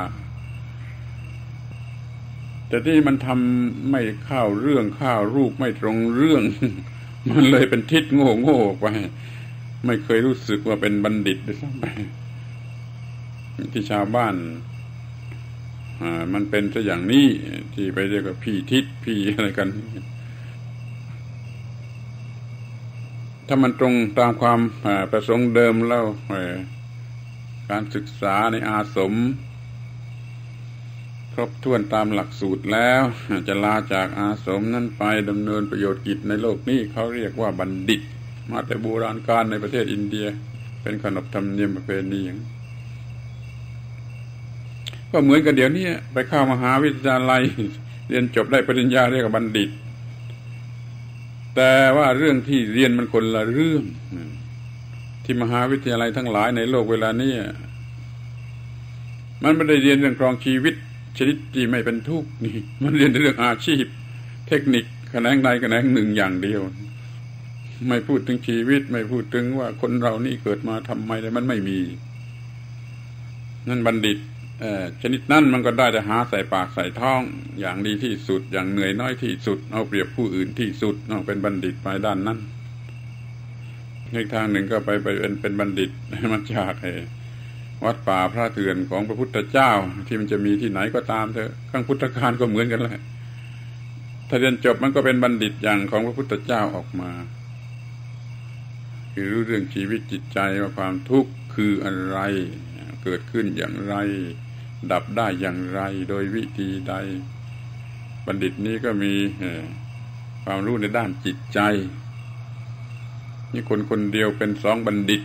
แต่ที่มันทำไม่เข้าเรื่องเข้ารูปไม่ตรงเรื่องมันเลยเป็นทิศโง่ไปไม่เคยรู้สึกว่าเป็นบัณฑิตด้วยซ้ำไปที่ชาวบ้านมันเป็นซะอย่างนี้ที่ไปเรียกว่าพี่ทิศพี่อะไรกันถ้ามันตรงตามความประสงค์เดิมแล้วการศึกษาในอาสมครบถ้วนตามหลักสูตรแล้วจะลาจากอาสมนั้นไปดำเนินประโยชน์กิจในโลกนี้เขาเรียกว่าบัณฑิตมาแต่โบราณกาลในประเทศอินเดียเป็นขนบธรรมเนียมประเพณีก็เหมือนกันเดี๋ยวนี้ไปเข้ามหาวิทยาลัยเรียนจบได้ปริญญาเรียกว่าบัณฑิตแต่ว่าเรื่องที่เรียนมันคนละเรื่องที่มหาวิทยาลัยทั้งหลายในโลกเวลานี้มันไม่ได้เรียนเรื่องครองชีวิตชนิดที่ไม่เป็นทุกข์นี่มันเรียนเรื่องอาชีพเทคนิคแขนงใดแขนงหนึ่งอย่างเดียวไม่พูดถึงชีวิตไม่พูดถึงว่าคนเรานี่เกิดมาทำไมแต่มันไม่มีนั่นบัณฑิตชนิดนั้นมันก็ได้แต่หาใส่ปากใส่ท้องอย่างดีที่สุดอย่างเหนื่อยน้อยที่สุดเอาเปรียบผู้อื่นที่สุดเป็นบัณฑิตไปด้านนั้นอีกทางหนึ่งก็ไปเป็นบัณฑิตมาจากวัดป่าพระเถื่อนของพระพุทธเจ้าที่มันจะมีที่ไหนก็ตามเถอะข้างพุทธกาลก็เหมือนกันแหละถ้าเรียนจบมันก็เป็นบัณฑิตอย่างของพระพุทธเจ้าออกมาคือรู้เรื่องชีวิตจิตใจว่าความทุกข์คืออะไรเกิดขึ้นอย่างไรดับได้อย่างไรโดยวิธีใดบัณฑิตนี้ก็มีความรู้ในด้านจิตใจนี่คนเดียวเป็นสองบัณฑิต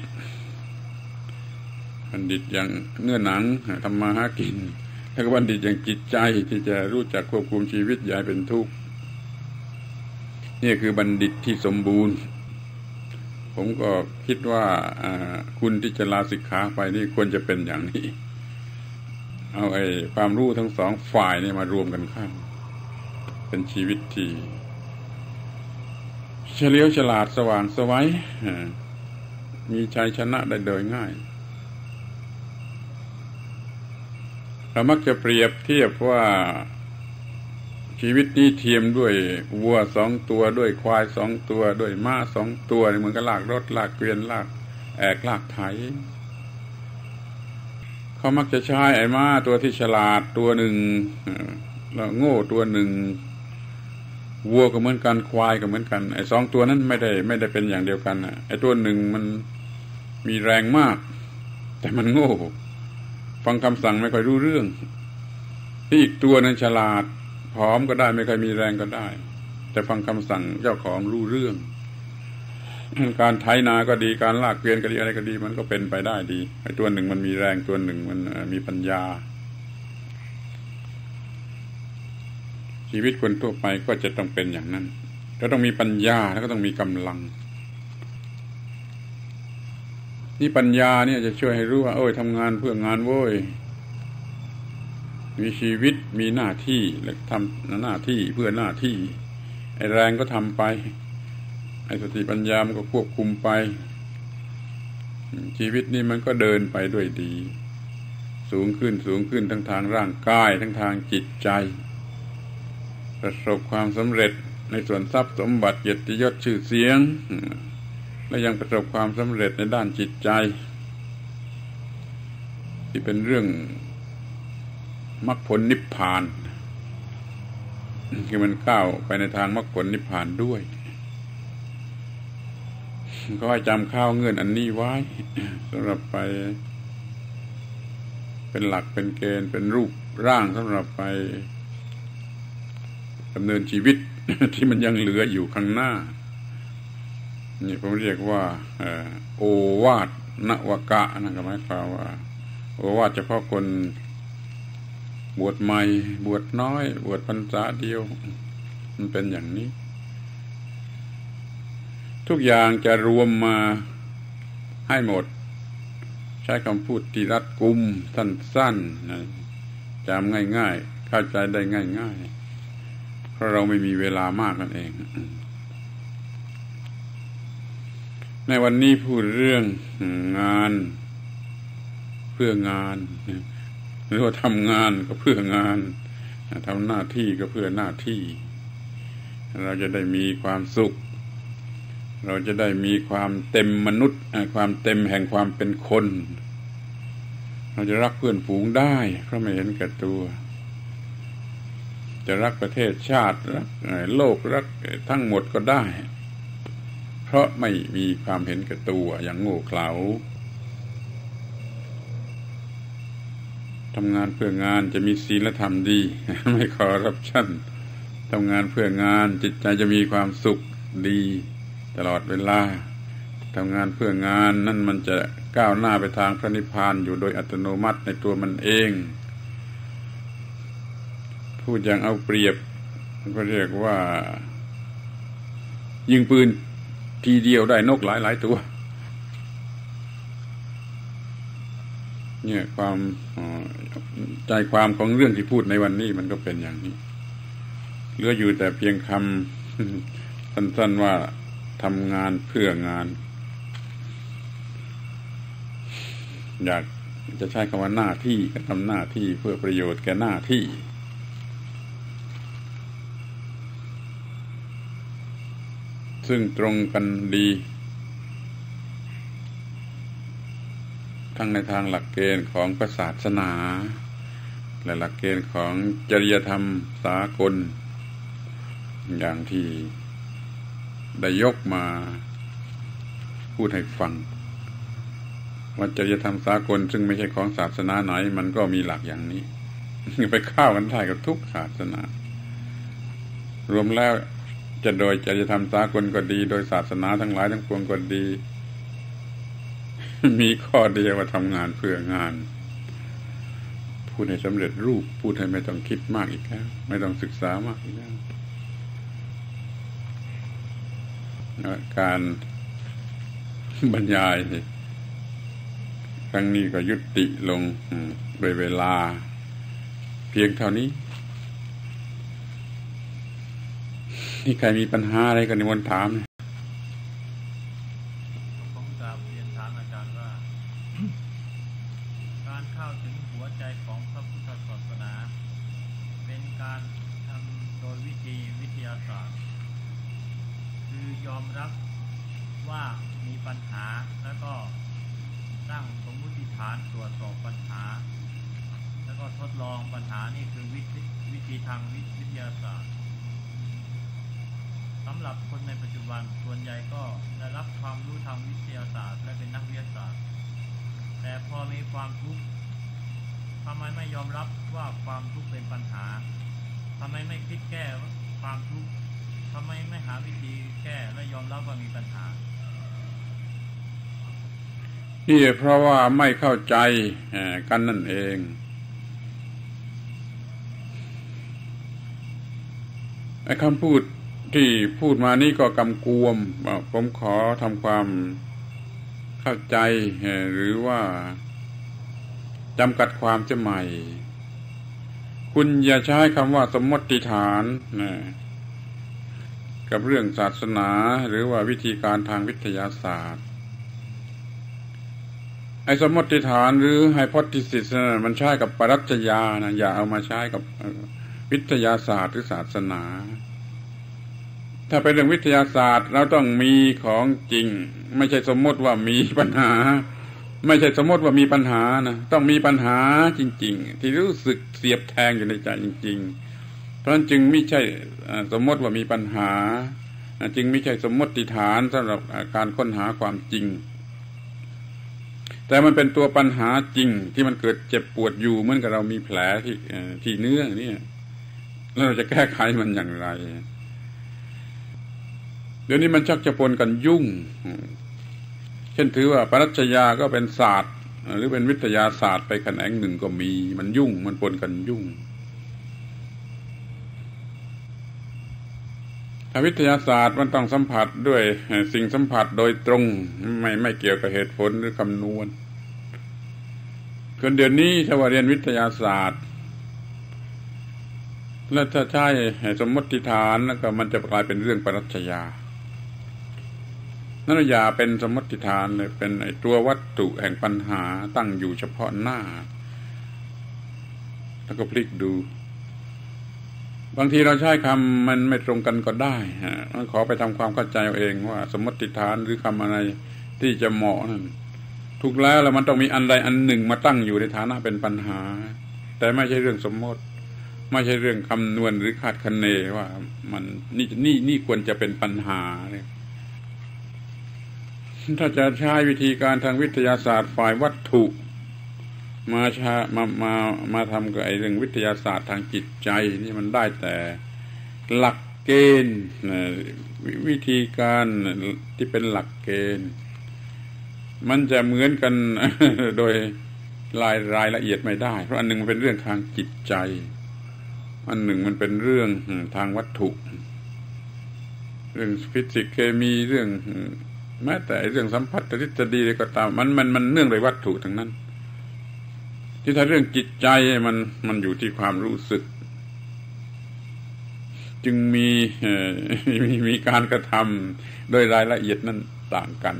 บัณฑิตอย่างเนื้อหนังทำมาหากินแล้วก็บัณฑิตอย่างจิตใจที่จะรู้จักควบคุมชีวิตอย่าให้เป็นทุกข์นี่คือบัณฑิตที่สมบูรณ์ผมก็คิดว่าคุณที่จะลาสิกขาไปนี่ควรจะเป็นอย่างนี้เอาความรู้ทั้งสองฝ่ายนี่มารวมกันเข้าเป็นชีวิตที่เฉลียวฉลาดสว่างไสวมีชัยชนะได้โดยง่ายเรามักจะเปรียบเทียบว่าชีวิตนี้เทียมด้วยวัว2 ตัวด้วยควาย2 ตัวด้วยม้า2 ตัวเหมือนกับลากรถลากเกวียนลากลากไถเขามักจะใช้ไอ้ม้าตัวที่ฉลาดตัวหนึ่งแล้วโง่ตัวหนึ่งวัวก็เหมือนกันควายก็เหมือนกันไอ้2 ตัวนั้นไม่ได้เป็นอย่างเดียวกันไอ้ตัวหนึ่งมันมีแรงมากแต่มันโง่ฟังคำสั่งไม่ค่อยรู้เรื่องที่อีกตัวนั้นฉลาดผอมก็ได้ไม่ค่อยมีแรงก็ได้แต่ฟังคำสั่งเจ้าของรู้เรื่องการไถนาก็ดีการลากเกวียนก็ดีอะไรก็ดีมันก็เป็นไปได้ดีไอ้ตัวหนึ่งมันมีแรงตัวหนึ่งมันมีปัญญาชีวิตคนทั่วไปก็จะต้องเป็นอย่างนั้นเราต้องมีปัญญาแล้วก็ต้องมีกำลังนี่ปัญญาเนี่ยจะช่วยให้รู้ว่าทำงานเพื่องานโว้ยมีชีวิตมีหน้าที่และทำหน้าที่เพื่อหน้าที่ไอ้แรงก็ทำไปไอ้สติปัญญามันก็ควบคุมไปชีวิตนี้มันก็เดินไปด้วยดีสูงขึ้นทั้งทางร่างกายทั้งทางจิตใจประสบความสำเร็จในส่วนทรัพย์สมบัติเกียรติยศชื่อเสียงและยังประสบความสำเร็จในด้านจิตใจที่เป็นเรื่องมรรคผลนิพพานคือมันก้าวไปในทางมรรคผลนิพพานด้วยก็ให้จำข้าวเงื่อนอันนี้ไว้สำหรับไปเป็นหลักเป็นเกณฑ์เป็นรูปร่างสำหรับไปดำเนินชีวิตที่มันยังเหลืออยู่ข้างหน้านี่ผมเรียกว่าโอวาทนวกะนั่นก็หมายความว่าโอวาทเฉพาะคนบวชใหม่บวชน้อยบวชพรรษาเดียวมันเป็นอย่างนี้ทุกอย่างจะรวมมาให้หมดใช้คำพูดที่รัดกุมสั้นๆจำง่ายๆเข้าใจได้ง่ายๆเพราะเราไม่มีเวลามากนั่นเองในวันนี้พูดเรื่องงานเพื่องานหรือว่าทำงานก็เพื่องานทำหน้าที่ก็เพื่อหน้าที่เราจะได้มีความสุขเราจะได้มีความเต็มมนุษย์ความเต็มแห่งความเป็นคนเราจะรักเพื่อนฝูงได้เพราะไม่เห็นแก่ตัวจะรักประเทศชาติรักโลกรักทั้งหมดก็ได้เพราะไม่มีความเห็นแก่ตัวอย่างโง่เขลาทำงานเพื่องานจะมีศีลธรรมดีไม่คอร์รัปชันทำงานเพื่องานจิตใจจะมีความสุขดีตลอดเวลาทำงานเพื่องานนั่นมันจะก้าวหน้าไปทางพระนิพพานอยู่โดยอัตโนมัติในตัวมันเองพูดอย่างเอาเปรียบก็เรียกว่ายิงปืนทีเดียวได้นกหลายตัวเนี่ยความใจความของเรื่องที่พูดในวันนี้มันก็เป็นอย่างนี้เหลืออยู่แต่เพียงคำสั้นๆว่าทำงานเพื่องานอยากจะใช้คำว่าหน้าที่ก็ทำหน้าที่เพื่อประโยชน์แก่หน้าที่ซึ่งตรงกันดีทั้งในทางหลักเกณฑ์ของศาสนาและหลักเกณฑ์ของจริยธรรมสากลอย่างที่ได้ยกมาพูดให้ฟังว่าจริยธรรมสากลซึ่งไม่ใช่ของศาสนาไหนมันก็มีหลักอย่างนี้ไปเข้ากันได้กับทุกศาสนารวมแล้วจะโดยจริยธรรมสากลก็ดีโดยศาสนาทั้งหลายทั้งปวงก็ดีมีข้อเดียวว่าทำงานเพื่องานพูดให้สำเร็จรูปพูดให้ไม่ต้องคิดมากอีกแล้วไม่ต้องศึกษามากอีกแล้วการบรรยายครั้งนี้ก็ยุติลงโดยเวลาเพียงเท่านี้นี่ใครมีปัญหาอะไรกันในวันถามผมกราบเรียนถามอาจารย์ว่าการเข้าถึงหัวใจของพระพุทธศาสนาเป็นการทำโดยวิทยาศาสตร์คือยอมรับว่ามีปัญหาแล้วก็ตั้งสมมุติฐานตรวจสอบปัญหาแล้วก็ทดลองปัญหานี่คือวิธีทางวิทยาศาสตร์สำหรับคนในปัจจุบันส่วนใหญ่ก็ได้รับความรู้ทางวิทยาศาสตร์และเป็นนักวิทยาศาสตร์แต่พอมีความทุกข์ทำไมไม่ยอมรับว่าความทุกข์เป็นปัญหาทำไมไม่คิดแก้ความทุกข์ทำไมไม่หาวิธีแก้และยอมรับว่ามีปัญหานี่เพราะว่าไม่เข้าใจกันนั่นเองไอ้คำพูดที่พูดมานี่ก็กำกวมผมขอทำความเข้าใจหรือว่าจำกัดความจะใหม่คุณอย่าใช้คำว่าสมมติฐานกับเรื่องศาสนาหรือว่าวิธีการทางวิทยาศาสตร์ไอ้สมมติฐานหรือไฮโพธีซิสมันใช้กับปรัชญานะอย่าเอามาใช้กับวิทยาศาสตร์หรือศาสนาถ้าเป็นเรื่องวิทยาศาสตร์เราต้องมีของจริงไม่ใช่สมมติว่ามีปัญหาไม่ใช่สมมติว่ามีปัญหานะต้องมีปัญหาจริงๆที่รู้สึกเสียบแทงอยู่ในใจจริงๆเพราะฉะนั้นจึงไม่ใช่สมมติว่ามีปัญหาจึงไม่ใช่สมมติฐานสำหรับการค้นหาความจริงแต่มันเป็นตัวปัญหาจริงที่มันเกิดเจ็บปวดอยู่เหมือนกับเรามีแผลที่เนื้อนี่แล้วเราจะแก้ไขมันอย่างไรเดี๋ยวนี้มันชักจะปนกันยุ่งเช่นถือว่าปรัชญาก็เป็นศาสตร์หรือเป็นวิทยาศาสตร์ไปแขนงหนึ่งก็มีมันยุ่งมันปนกันยุ่งถ้าวิทยาศาสตร์มันต้องสัมผัสด้วยสิ่งสัมผัสโดยตรงไม่เกี่ยวกับเหตุผลหรือคำนวณคนเดี๋ยวนี้ถ้าว่าเรียนวิทยาศาสตร์แล้วถ้าใช้สมมติฐานแล้วก็มันจะกลายเป็นเรื่องปรัชญานั่นอย่าเป็นสมมติฐานเลยเป็นไอ้ตัววัตถุแห่งปัญหาตั้งอยู่เฉพาะหน้าแล้วก็พลิกดูบางทีเราใช้คำมันไม่ตรงกันก็ได้ขอไปทำความเข้าใจเอาเองว่าสมมติฐานหรือคำอะไรที่จะเหมาะนั่นถูกแล้วมันต้องมีอันใดอันหนึ่งมาตั้งอยู่ในฐานะเป็นปัญหาแต่ไม่ใช่เรื่องสมมติไม่ใช่เรื่องคำนวณหรือคาดคะเนว่ามันนี่ควรจะเป็นปัญหาเนี่ยถ้าจะใช้วิธีการทางวิทยาศาสตร์ฝ่ายวัตถุมาทำกับไอ้เรื่องวิทยาศาสตร์ทางจิตใจนี่มันได้แต่หลักเกณฑ์วิธีการที่เป็นหลักเกณฑ์มันจะเหมือนกัน โดยรายละเอียดไม่ได้เพราะอันหนึ่งมันเป็นเรื่องทางจิตใจอันหนึ่งมันเป็นเรื่องทางวัตถุเรื่องฟิสิกส์เคมีเรื่องแม้แต่เรื่องสัมพัทธทฤษฎีอะไรก็ตามมันเนื่องด้วยวัตถุทั้งนั้นที่ถ้าเรื่องจิตใจมันอยู่ที่ความรู้สึกจึงมีการกระทำโดยรายละเอียดนั้นต่างกัน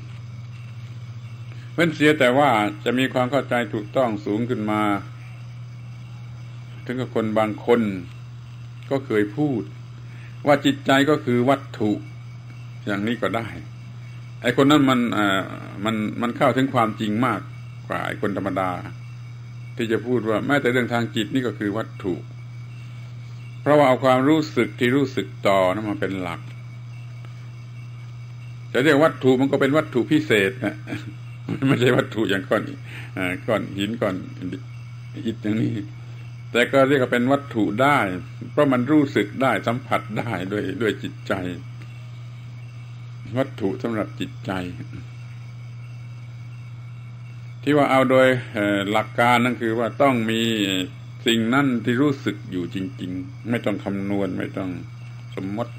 เว้นเสียแต่ว่าจะมีความเข้าใจถูกต้องสูงขึ้นมาถึงกับคนบางคนก็เคยพูดว่าจิตใจก็คือวัตถุอย่างนี้ก็ได้ไอ้คนนั้นมันเข้าถึงความจริงมากกว่าไอ้คนธรรมดาที่จะพูดว่าแม้แต่เรื่องทางจิตนี่ก็คือวัตถุเพราะว่าเอาความรู้สึกที่รู้สึกต่อนั้นมาเป็นหลักจะเรียกวัตถุมันก็เป็นวัตถุพิเศษนะไม่ใช่วัตถุอย่างก้อนหินก้อนอิฐอย่างนี้แต่ก็เรียกว่าเป็นวัตถุได้เพราะมันรู้สึกได้สัมผัสได้ด้วยจิตใจวัตถุสำหรับจิตใจที่ว่าเอาโดยหลักการนั่นคือว่าต้องมีสิ่งนั้นที่รู้สึกอยู่จริงๆไม่ต้องคำนวณไม่ต้องสมมติ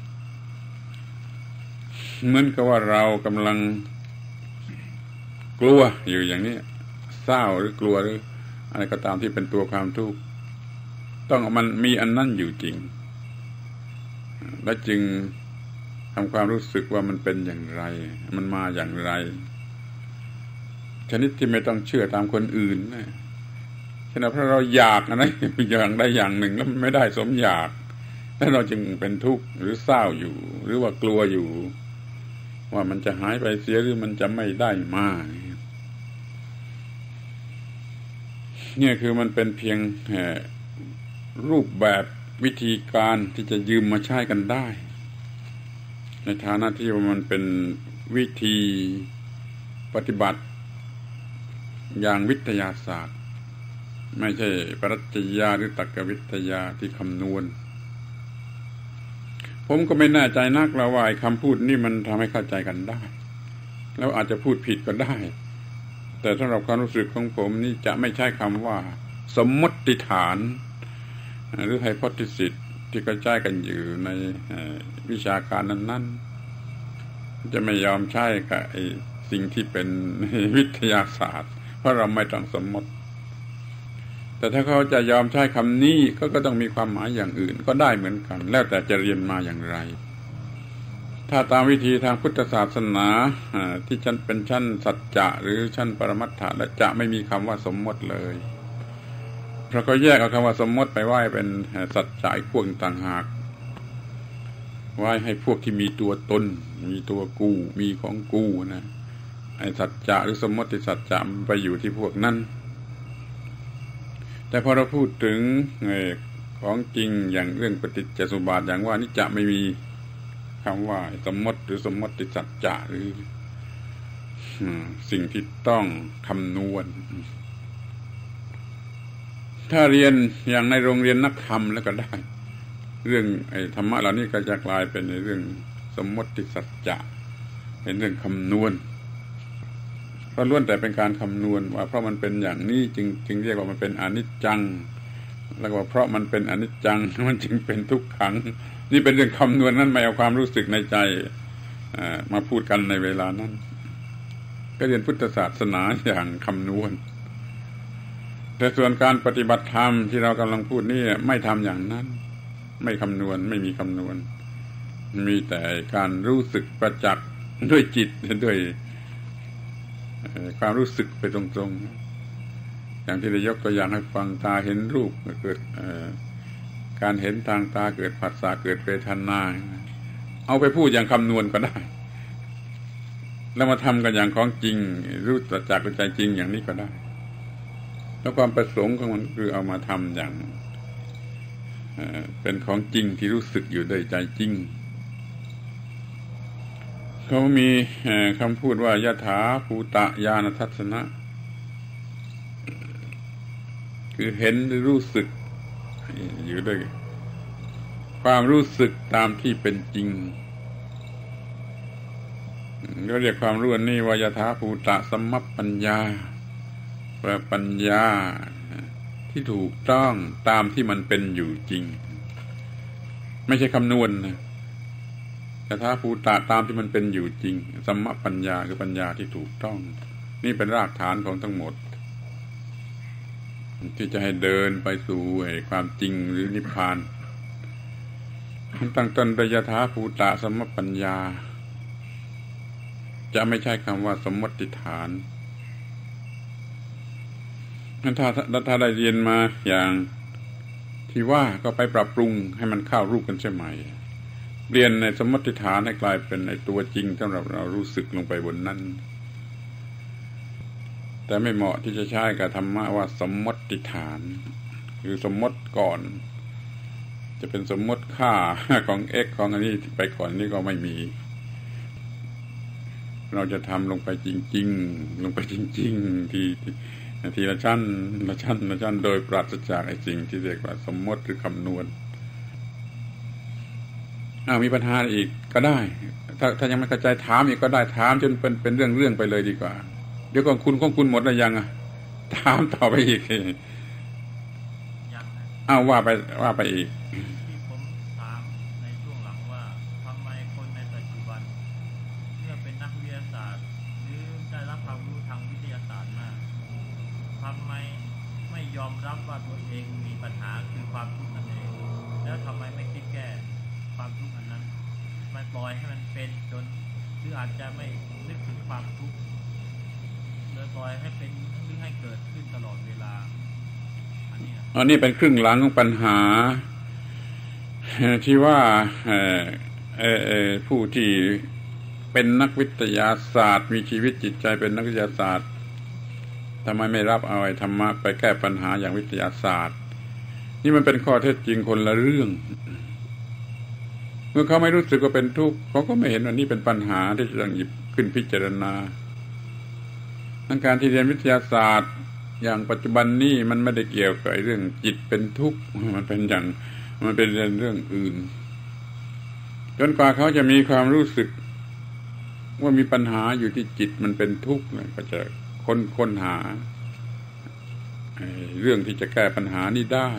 เหมือนกับว่าเรากำลังกลัวอยู่อย่างนี้เศร้าหรือกลัวหรืออะไรก็ตามที่เป็นตัวความทุกข์ต้องมันมีอันนั้นอยู่จริงและจึงทำความรู้สึกว่ามันเป็นอย่างไรมันมาอย่างไรชนิดที่ไม่ต้องเชื่อตามคนอื่นนะฉะนั้นเพราะเราอยากนะอย่างใดอย่างหนึ่งแล้วมันไม่ได้สมอยากแล้วเราจึงเป็นทุกข์หรือเศร้าอยู่หรือว่ากลัวอยู่ว่ามันจะหายไปเสียหรือมันจะไม่ได้มาเนี่ยคือมันเป็นเพียงรูปแบบวิธีการที่จะยืมมาใช้กันได้ในฐานะที่ว่ามันเป็นวิธีปฏิบัติอย่างวิทยาศาสตร์ไม่ใช่ปรัชญาหรือตรรกวิทยาที่คำนวณผมก็ไม่แน่ใจนักแล้วว่าคำพูดนี่มันทำให้เข้าใจกันได้แล้วอาจจะพูดผิดก็ได้แต่สำหรับความรู้สึกของผมนี่จะไม่ใช้คำว่าสมมติฐานหรือ hypothesis ที่กระจายกันอยู่ในวิชาการนั้นๆจะไม่ยอมใช้กับสิ่งที่เป็นวิทยาศาสตร์เพราะเราไม่ต้องสมมติแต่ถ้าเขาจะยอมใช้คำนี้ก็ต้องมีความหมายอย่างอื่นก็ได้เหมือนกันแล้วแต่จะเรียนมาอย่างไรถ้าตามวิธีทางพุทธศาสนาที่ชั้นเป็นชั้นสัจจะหรือชั้นปรมัตถะและจะไม่มีคำว่าสมมติเลยเพราะเขาแยกเอาคำว่าสมมติไปไว้เป็นสัจจะพวกต่างหากไว้ให้พวกที่มีตัวตนมีตัวกูมีของกูนะไอ้สัจจะหรือสมมติสัจจะไปอยู่ที่พวกนั้นแต่พอเราพูดถึงของจริงอย่างเรื่องปฏิจจสมุปบาทอย่างว่านี่จะไม่มีคำว่าสมมติหรือสมมติสัจจะหรือสิ่งที่ต้องคำนวณถ้าเรียนอย่างในโรงเรียนนักธรรมแล้วก็ได้เรื่องธรรมะเหล่านี้ก็จะกลายเป็นในเรื่องสมมติสัจจะเป็นเรื่องคำนวณก็ล้วนแต่เป็นการคำนวณว่าเพราะมันเป็นอย่างนี้จึงเรียกว่ามันเป็นอนิจจังแล้วก็เพราะมันเป็นอนิจจังมันจึงเป็นทุกขังนี่เป็นเรื่องคำนวณนั้นไม่เอาความรู้สึกในใจมาพูดกันในเวลานั้นก็เรียนพุทธศาสนาอย่างคำนวณแต่ส่วนการปฏิบัติธรรมที่เรากำลังพูดนี่ไม่ทำอย่างนั้นไม่คำนวณไม่มีคำนวณมีแต่การรู้สึกประจักษ์ด้วยจิตด้วยความรู้สึกไปตรงๆอย่างที่ได้ยกตัวอย่างให้ฟังตาเห็นรูปเกิดการเห็นทางตาเกิดผัสสะเกิดเวทนาเอาไปพูดอย่างคำนวณก็ได้แล้วมาทำกันอย่างของจริงรู้ประจักษ์ด้วยใจจริงอย่างนี้ก็ได้แล้วความประสงค์ของมันคือเอามาทำอย่างเป็นของจริงที่รู้สึกอยู่ด้วยใจจริงเขามีคำพูดว่ายถาภูตะญาณทัศนะคือเห็นหรือรู้สึกอยู่ด้วยความรู้สึกตามที่เป็นจริงก็เรียกความรู้นี่ว่ายถาภูตะสัมมัปปัญญาปัญญาที่ถูกต้องตามที่มันเป็นอยู่จริงไม่ใช่คำนวณนะยถาภูตะตามที่มันเป็นอยู่จริงสัมมัปปัญญาคือปัญญาที่ถูกต้องนี่เป็นรากฐานของทั้งหมดที่จะให้เดินไปสู่ความจริงหรือนิพพานตั้งต้นด้วยยถาภูตะสัมมัปปัญญาจะไม่ใช่คำว่าสมมติฐานถ้าได้เรียนมาอย่างที่ว่าก็ไปปรับปรุงให้มันเข้ารูปกันใช่ไหมเปลี่ยนในสมมติฐานให้กลายเป็นในตัวจริงสำหรับเรารู้สึกลงไปบนนั้นแต่ไม่เหมาะที่จะใช้กับธรรมะว่าสมมติฐานคือสมมติก่อนจะเป็นสมมติค่าของ x ของอันนี้ไปก่อนนี่ก็ไม่มีเราจะทำลงไปจริงๆลงไปจริงๆทีละชั้นโดยปราศจากไอ้สิ่งที่เรียกว่าสมมติหรือคำนวณมีปัญหาอีกก็ได้ถ้ายังไม่เข้าใจถามอีกก็ได้ถามจนเป็นเรื่องไปเลยดีกว่าเดี๋ยวก่อนของคุณหมดแล้วยังถามต่อไปอีกยังว่าไปอีกที่ผมถามในช่วงหลังว่าทำไมคนในปัจจุบันเมื่อเป็นนักวิทยาศาสตร์หรือได้รับความรู้ทางวิทยาศาสตร์มากทำไมไม่ยอมรับว่าตัวเองมีปัญหาคือความทุกข์นั่นเองแล้วทำไมไม่คิดแก้ความทุกข์อันนั้นไม่ปล่อยให้มันเป็นจนหรืออาจจะไม่นึกถึงความทุกข์เลยปล่อยให้เป็นหรือให้เกิดขึ้นตลอดเวลาอันนี้เป็นครึ่งหลังของปัญหาที่ว่าผู้ที่เป็นนักวิทยาศาสตร์มีชีวิตจิตใจเป็นนักวิทยาศาสตร์ทำไมไม่รับเอาธรรมะไปแก้ปัญหาอย่างวิทยาศาสตร์นี่มันเป็นข้อเท็จจริงคนละเรื่องเมื่อเขาไม่รู้สึกว่าเป็นทุกข์เขาก็ไม่เห็นว่านี่เป็นปัญหาที่จะต้องหยิบขึ้นพิจารณาการที่เรียนวิทยาศาสตร์อย่างปัจจุบันนี้มันไม่ได้เกี่ยวกับเรื่องจิตเป็นทุกข์มันเป็นเรื่องอื่นจนกว่าเขาจะมีความรู้สึกว่ามีปัญหาอยู่ที่จิตมันเป็นทุกข์ก็จะค้นหาเรื่องที่จะแก้ปัญหานี้ได้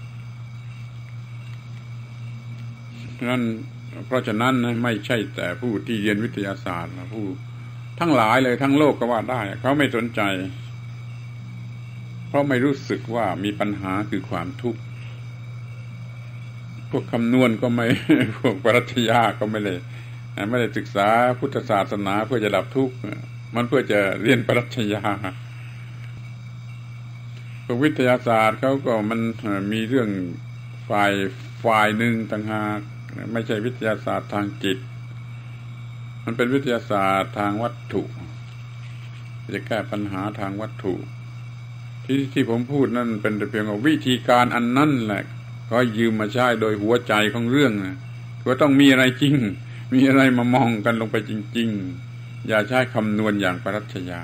เพราะฉะนั้นไม่ใช่แต่ผู้ที่เรียนวิทยาศาสตร์ผู้ทั้งหลายเลยทั้งโลกก็ว่าได้เขาไม่สนใจเพราะไม่รู้สึกว่ามีปัญหาคือความทุกข์พวกคำนวณก็ไม่พวกปรัชญาก็ไม่ได้ศึกษาพุทธศาสนาเพื่อจะดับทุกข์มันเพื่อจะเรียนปรัชญาพวกวิทยาศาสตร์เขาก็มันมีเรื่องฝ่ายหนึ่งต่างหากไม่ใช่วิทยาศาสตร์ทางจิตมันเป็นวิทยาศาสตร์ทางวัตถุจะแก้ปัญหาทางวัตถุที่ผมพูดนั่นเป็นแต่เพียงว่าวิธีการอันนั้นแหละก็ยืมมาใช้โดยหัวใจของเรื่องก็ต้องมีอะไรจริงมีอะไรมามองกันลงไปจริงๆอย่าใช้คำนวณอย่างปรัชญา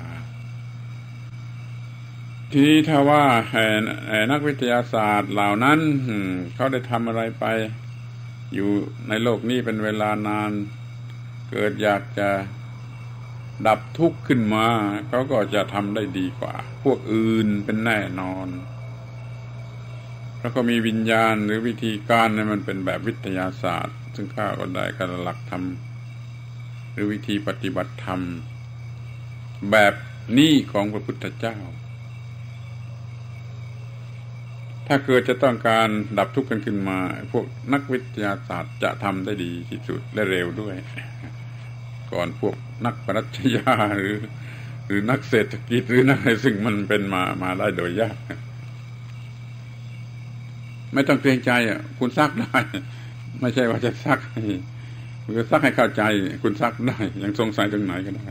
ทีนี้ถ้าว่านักวิทยาศาสตร์เหล่านั้นเขาได้ทำอะไรไปอยู่ในโลกนี้เป็นเวลานานเกิดอยากจะดับทุกข์ขึ้นมาเขาก็จะทำได้ดีกว่าพวกอื่นเป็นแน่นอนแล้วก็มีวิญญาณหรือวิธีการเนี่ยมันเป็นแบบวิทยาศาสตร์ซึ่งข้าก็ได้การหลักธรรมหรือวิธีปฏิบัติธรรมแบบนี้ของพระพุทธเจ้าถ้าเกิดจะต้องการดับทุกข์กันขึ้นมาพวกนักวิทยาศาสตร์จะทำได้ดีที่สุดและเร็วด้วยก่อนพวกนักปรัชญาหรือนักเศรษฐกิจหรือนักอะไรซึ่งมันเป็นมาได้โดยยากไม่ต้องเกรงใจคุณซักได้ไม่ใช่ว่าจะซักคือซักให้เข้าใจคุณซักได้ยังสงสัยตรงไหนก็ได้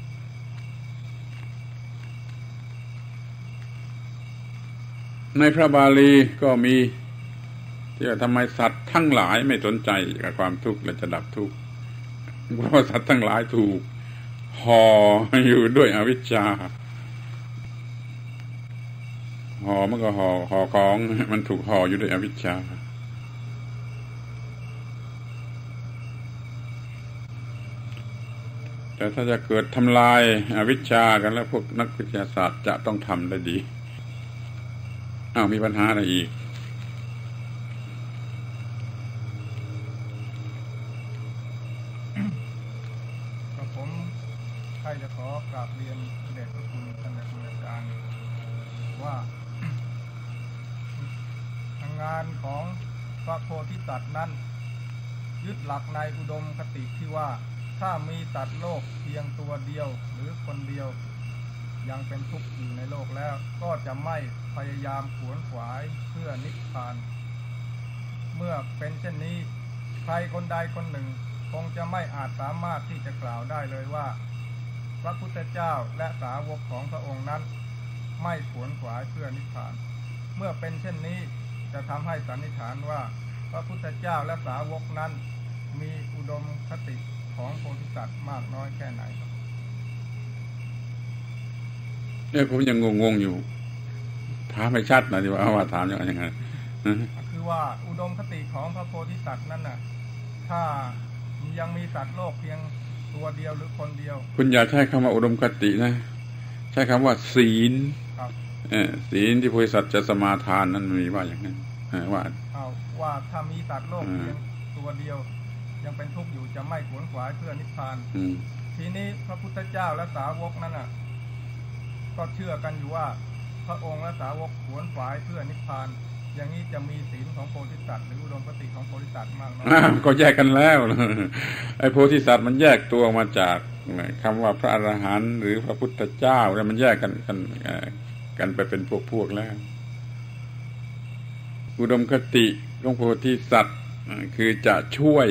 ในพระบาลีก็มีที่ว่าทำไมสัตว์ทั้งหลายไม่สนใจกับความทุกข์และจะดับทุกข์เพราะว่าสัตว์ทั้งหลายถูกห่ออยู่ด้วยอวิชชาห่อมันก็ห่อของมันถูกห่ออยู่ด้วยอวิชชาแต่ถ้าจะเกิดทำลายอวิชชากันแล้วพวกนักวิทยาศาสตร์จะต้องทำได้ดีมีปัญหาอะไรอีกผมใครจะขอกราบเรียนเดชพระคุณท่านอาจารย์ว่าทางงานของพระโพธิสัตว์นั้นยึดหลักในอุดมคติที่ว่าถ้ามีสัตว์โลกเพียงตัวเดียวหรือคนเดียวยังเป็นทุกข์อยู่ในโลกแล้วก็จะไม่พยายามขวนขวายเพื่อนิพพานเมื่อเป็นเช่นนี้ใครคนใดคนหนึ่งคงจะไม่อาจสามารถที่จะกล่าวได้เลยว่าพระพุทธเจ้าและสาวกของพระองค์นั้นไม่ขวนขวายเพื่อนิพพานเมื่อเป็นเช่นนี้จะทำให้สันนิษฐานว่าพระพุทธเจ้าและสาวกนั้นมีอุดมคติของโพธิสัตว์มากน้อยแค่ไหนครับผมยังงงอยู่ถามไม่ชัดหน่อยดีว่าถามยังไงคือว่าอุดมคติของพระโพธิสัตว์นั้นน่ะถ้ายังมีสัตว์โลกเพียงตัวเดียวหรือคนเดียวคุณอย่าใช้คำว่าอุดมคตินะใช้คำว่าศีลศีลที่โพธิสัตว์จะสมาทานนั้นมีว่าอย่างนั้นว่าถ้ามีสัตว์โลกเพียงตัวเดียวยังเป็นทุกข์อยู่จะไม่ขวนขวายเพื่อนิพพานทีนี้พระพุทธเจ้าและสาวกนั้นน่ะก็เชื่อกันอยู่ว่าพระองค์และสาวกขวนขวายเพื่อนิพพานอย่างนี้จะมีศีลของโพธิสัตว์หรืออุดมคติของโพธิสัตว์มากน้อยก็แยกกันแล้วไอ้โพธิสัตว์มันแยกตัวมาจากคำว่าพระอรหันต์หรือพระพุทธเจ้าแล้วมันแยกกันไปเป็นพวกแล้วอุดมคติของโพธิสัตว์คือจะช่วย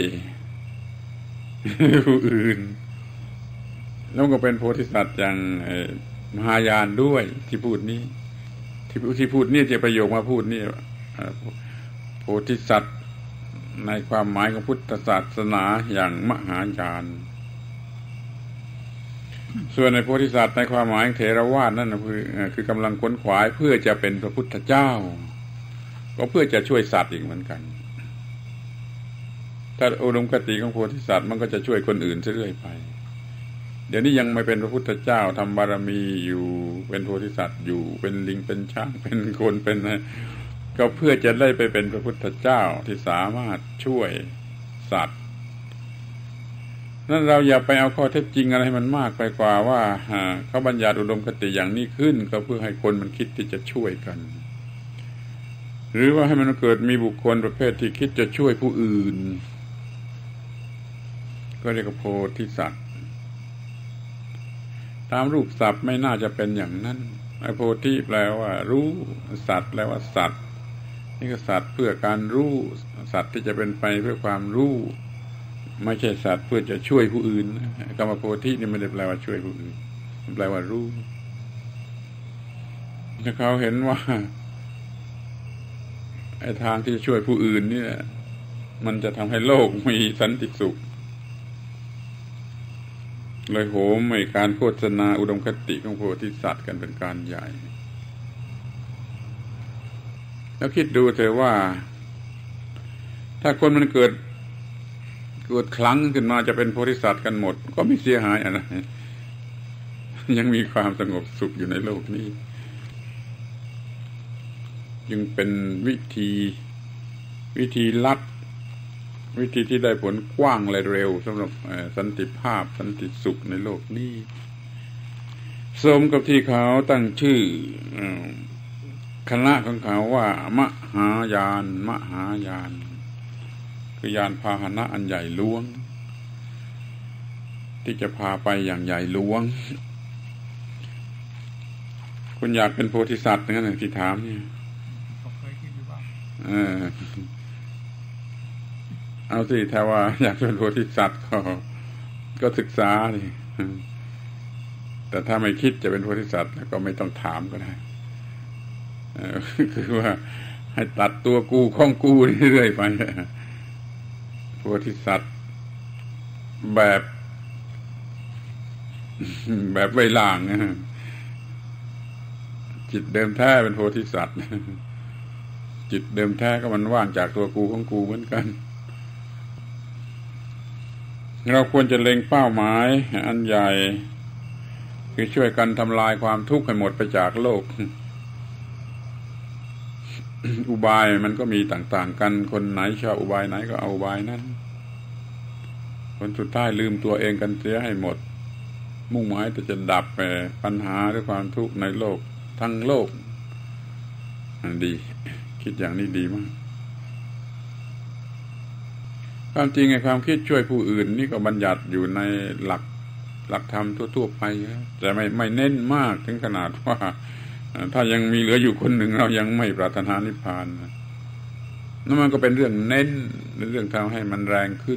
ผู้อื่นแล้วก็เป็นโพธิสัตว์อย่างมหายานด้วยที่พูดนี้ที่พูดนี่จะประโยคมาพูดนี่โพธิสัตว์ในความหมายของพุทธศาสนาอย่างมหายานส่วนในโพธิสัตว์ในความหมายเถรวาทนั่นคือกำลังขวนขวายเพื่อจะเป็นพระพุทธเจ้าก็เพื่อจะช่วยสัตว์อีกเหมือนกันถ้าอุดมคติของโพธิสัตว์มันก็จะช่วยคนอื่นเรื่อยไปเดี๋ยวนี้ยังไม่เป็นพระพุทธเจ้าทำบารมีอยู่เป็นโพธิสัตว์อยู่เป็นลิงเป็นช้างเป็นคนเป็นก็เพื่อจะได้ไปเป็นพระพุทธเจ้าที่สามารถช่วยสัตว์นั้นเราอย่าไปเอาข้อเท็จจริงอะไรให้มันมากไปกว่าว่าเขาบัญญัติอุดมคติอย่างนี้ขึ้นก็เพื่อให้คนมันคิดที่จะช่วยกันหรือว่าให้มันเกิดมีบุคคลประเภทที่คิดจะช่วยผู้อื่นก็เรียกว่าโพธิสัตว์ตามรูปศัพท์ไม่น่าจะเป็นอย่างนั้นไอ้โพธิแปลว่ารู้สัตว์แปลว่าสัตว์นี่ก็สัตว์เพื่อการรู้สัตว์ที่จะเป็นไปเพื่อความรู้ไม่ใช่สัตว์เพื่อจะช่วยผู้อื่นคำว่าโพธินี่ไม่ได้แปลว่าช่วยผู้อื่นแปลว่ารู้ถ้าเขาเห็นว่าไอ้ทางที่จะช่วยผู้อื่นเนี่ยมันจะทำให้โลกมีสันติสุขเลยโหมในการโฆษณาอุดมคติของโพธิสัตว์กันเป็นการใหญ่แล้วคิดดูเถอะว่าถ้าคนมันเกิดครั้งขึ้นมาจะเป็นโพธิสัตว์กันหมดก็ไม่เสียหายอะไรยังมีความสงบสุขอยู่ในโลกนี้ยังเป็นวิธีลัดวิธีที่ได้ผลกว้างและเร็วสำหรับสันติภาพสันติสุขในโลกนี้สมกับที่เขาตั้งชื่อคณะของเขาว่ามหายานคือยานพาหนะอันใหญ่หลวงที่จะพาไปอย่างใหญ่หลวงคุณอยากเป็นโพธิสัตว์งั้นที่ถามเนี่ยผมเคยคิดอยู่บ้างเอาสิถ้าว่าอยากเป็นโพธิสัตว์ก็ศึกษาดิแต่ถ้าไม่คิดจะเป็นโพธิสัตว์ก็ไม่ต้องถามก็ได้คือว่าให้ตัดตัวกูของกูเรื่อยๆไปโพธิสัตว์แบบไว้ล่างจิตเดิมแท้เป็นโพธิสัตว์จิตเดิมแท้ก็มันว่างจากตัวกูของกูเหมือนกันเราควรจะเล็งเป้าหมายอันใหญ่คือช่วยกันทำลายความทุกข์ให้หมดไปจากโลกอุบายมันก็มีต่างๆกันคนไหนชอบอุบายไหนก็เอาอุบายนั้นคนสุดท้ายลืมตัวเองกันเสียให้หมดมุ่งหมายแต่จะดับปัญหาหรือความทุกข์ในโลกทั้งโลกดีคิดอย่างนี้ดีมากความจริงไอ้ความคิดช่วยผู้อื่นนี่ก็บัญญัติอยู่ในหลักธรรมทั่วๆไปแต่ไม่เน้นมากถึงขนาดว่าถ้ายังมีเหลืออยู่คนหนึ่งเรายังไม่ปรารถนานิพพานนั่นมันก็เป็นเรื่องเน้นเรื่องทำให้มันแรงขึ้น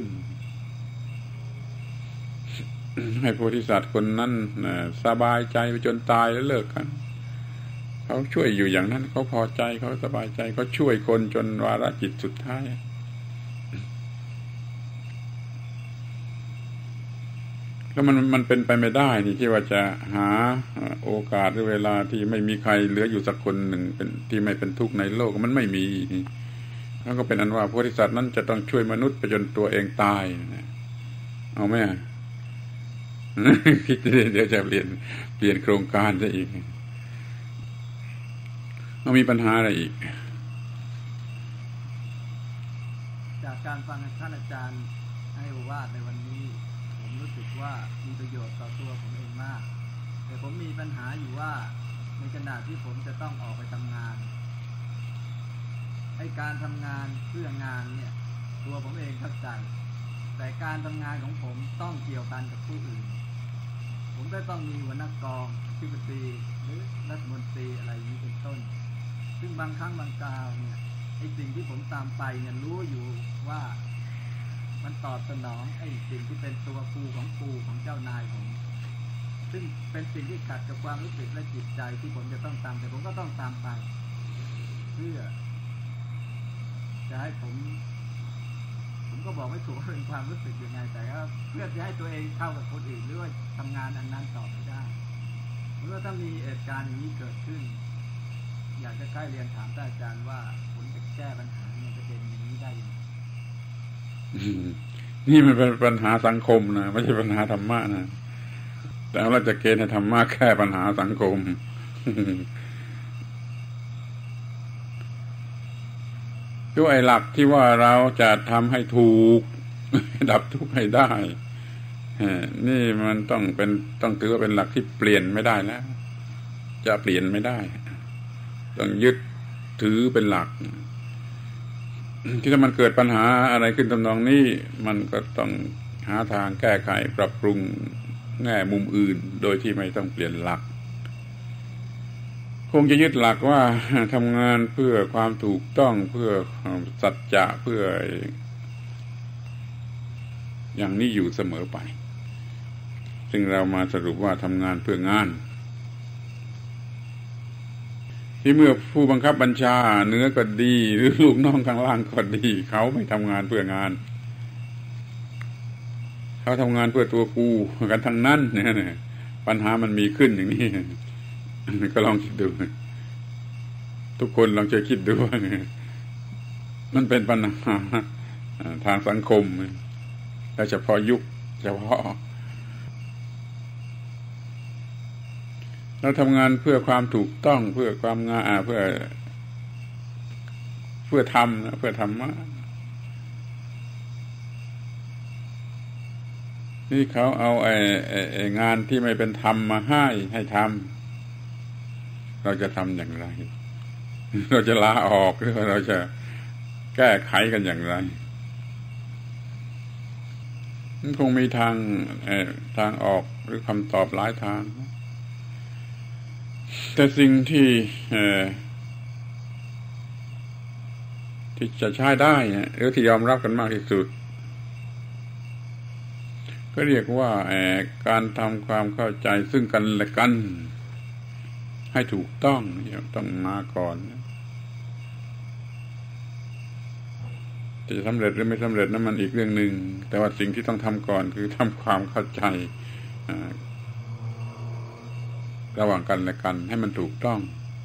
ให้โพธิสัตว์คนนั้นสบายใจไปจนตายแล้วเลิกกันเขาช่วยอยู่อย่างนั้นเขาพอใจเขาสบายใจเขาช่วยคนจนวาระจิตสุดท้ายแล้วมันเป็นไปไม่ได้นี่ที่ว่าจะหาโอกาสหรือเวลาที่ไม่มีใครเหลืออยู่สักคนหนึ่งเป็นที่ไม่เป็นทุกข์ในโลกมันไม่มีแล้วก็เป็นอันว่าโพธิสัตว์นั้นจะต้องช่วยมนุษย์ไปจนตัวเองตายเอาไหมคิดเดี๋ยวจะเปลี่ยนโครงการซะอีกมันมีปัญหาอะไรอีกจากการฟังท่านอาจารย์ให้โอวาทในวันนี้ผมรู้สึกว่ามีประโยชน์ต่อตัวผมเองมากแต่ผมมีปัญหาอยู่ว่าในขณะที่ผมจะต้องออกไปทำงานให้การทำงานเพื่องานเนี่ยตัวผมเองเข้าใจแต่การทำงานของผมต้องเกี่ยวกันกับผู้อื่นผมก็ต้องมีหัวหน้ากองอธิบดีหรือรัฐมนตรีอะไรอย่างนี้เป็นต้นซึ่งบางครั้งบางคราวเนี่ยไอ้สิ่งที่ผมตามไปเนี่ยรู้อยู่ว่ามันตอบสนองไอ้สิ่งที่เป็นตัวกูของเจ้านายผมซึ่งเป็นสิ่งที่ขัดกับความรู้สึกและจิตใจที่ผมจะต้องตามแต่ผมก็ต้องตามไปเพื่อจะให้ผมก็บอกไม่ถูกว่าเป็นความรู้สึกยังไงแต่ก็เพื่อจะให้ตัวเองเข้ากับคนอื่นหรือว่าทำงานอันนั้นต่อไปได้เมื่อถ้ามีเหตุการณ์อย่างนี้เกิดขึ้นอยากจะใกล้เรียนถามท่านอาจารย์ว่าผมจะแก้ปัญหาในประเด็นนี้ได้ยังไงนี่มันเป็นปัญหาสังคมนะไม่ใช่ปัญหาธรรมะนะแต่เราจะเกณฑ์ให้ธรรมะแก้ปัญหาสังคมด้วยหลักที่ว่าเราจะทำให้ถูกดับทุกข์ให้ได้นี่มันต้องถือว่าเป็นหลักที่เปลี่ยนไม่ได้แล้วจะเปลี่ยนไม่ได้ต้องยึดถือเป็นหลักที่ถ้ามันเกิดปัญหาอะไรขึ้นทำนองนี้มันก็ต้องหาทางแก้ไขปรับปรุงแง่มุมอื่นโดยที่ไม่ต้องเปลี่ยนหลักคงจะยึดหลักว่าทำงานเพื่อความถูกต้องเพื่อสัจจะเพื่ออย่างนี้อยู่เสมอไปซึ่งเรามาสรุปว่าทำงานเพื่องานที่เมื่อผู้บังคับบัญชาเหนือก็ดีหรือลูกน้องข้างล่างก็ดีเขาไม่ทำงานเพื่องานเขาทำงานเพื่อตัวกูกันทั้งนั้นเนี่ยปัญหามันมีขึ้นอย่างนี้ก็ลองคิดดูทุกคนลองช่วยคิดดูว่ามันเป็นปัญหาทางสังคมและเฉพาะยุคเฉพาะเราทำงานเพื่อความถูกต้องเพื่อความงามเพื่อธรรมเพื่อธรรมะนี่เขาเอาไอ้งานที่ไม่เป็นธรรมมาให้ทำเราจะทำอย่างไรเราจะลาออกหรือเราจะแก้ไขกันอย่างไรมันคงมีทางออกหรือคำตอบหลายทางแต่สิ่งที่จะใช้ได้หรือที่ยอมรับกันมากที่สุดก็เรียกว่าการทำความเข้าใจซึ่งกันและกันให้ถูกต้องต้องมาก่อนจะสำเร็จหรือไม่สำเร็จนั้นมันอีกเรื่องหนึ่งแต่ว่าสิ่งที่ต้องทำก่อนคือทำความเข้าใจระหว่างกันและกันให้มันถูกต้อง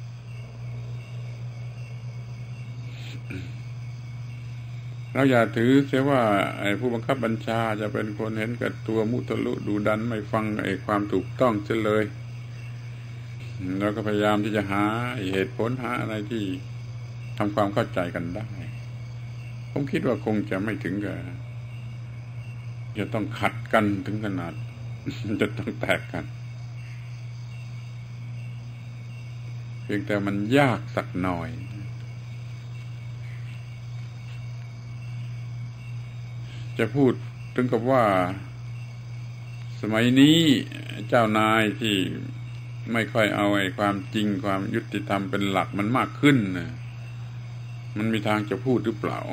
เราอย่าถือเสียว่าผู้บังคับบัญชาจะเป็นคนเห็นแก่ตัวมุทะลุดุดันไม่ฟังความถูกต้องเสียเลยเราก็พยายามที่จะหาเหตุผลหาอะไรที่ทำความเข้าใจกันได้ผมคิดว่าคงจะไม่ถึงกับจะต้องขัดกันถึงขนาดจะต้องแตกกันเพียงแต่มันยากสักหน่อยจะพูดถึงกับว่าสมัยนี้เจ้านายที่ไม่ค่อยเอาความจริงความยุติธรรมเป็นหลักมันมากขึ้นนะมันมีทางจะพูดหรือเปล่า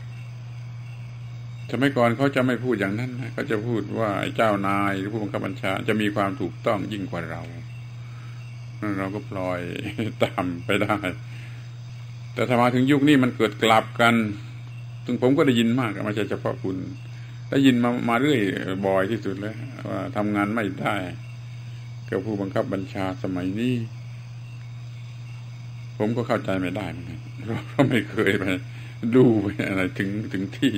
สมัยก่อนเขาจะไม่พูดอย่างนั้นนะเขาจะพูดว่าเจ้านายหรือผู้บังคับบัญชาจะมีความถูกต้องยิ่งกว่าเราก็ปล่อยตามไปได้แต่ถ้ามาถึงยุคนี้มันเกิดกลับกันซึ่งผมก็ได้ยินมากไม่ใช่เฉพาะคุณได้ยินมาเรื่อยบ่อยที่สุดเลยว่าทำงานไม่ได้กับผู้บังคับบัญชาสมัยนี้ผมก็เข้าใจไม่ได้เหมือนกันเพราะไม่เคยไปดูอะไรถึงที่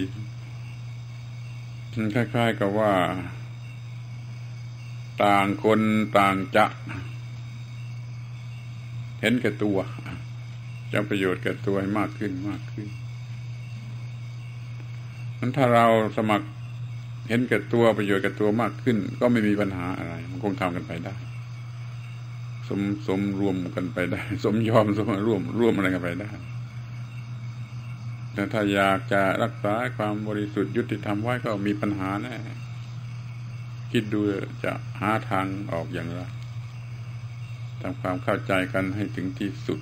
คล้ายๆกับว่าต่างคนต่างจะเห็นแก่ตัวจะประโยชน์แก่ตัวให้มากขึ้นนั้นถ้าเราสมัครเห็นแก่ตัวประโยชน์แก่ตัวมากขึ้นก็ไม่มีปัญหาอะไรมันคงทำกันไปได้สมรวมกันไปได้สมยอมร่วมอะไรกันไปได้แต่ถ้าอยากจะรักษาความบริสุทธิ์ยุติธรรมไว้ก็มีปัญหาแน่คิดดูจะหาทางออกอย่างไรทำความเข้าใจกันให้ถึงที่สุด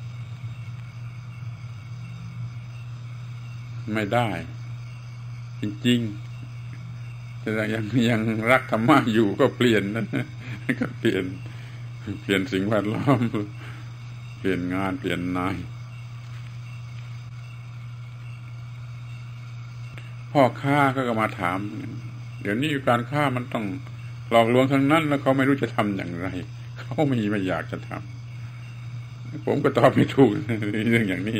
ไม่ได้จริงๆแต่ยังรักธรรมะอยู่ก็เปลี่ยนนะก็เปลี่ยนสิ่งแวดล้อมเปลี่ยนงานเปลี่ยนนายพ่อค้าก็มาถามเดี๋ยวนี้การค้ามันต้องหลอกลวงทั้งนั้นแล้วเขาไม่รู้จะทำอย่างไรเขาไม่อยากจะทำผมก็ตอบไม่ถูกเรื่องอย่างนี้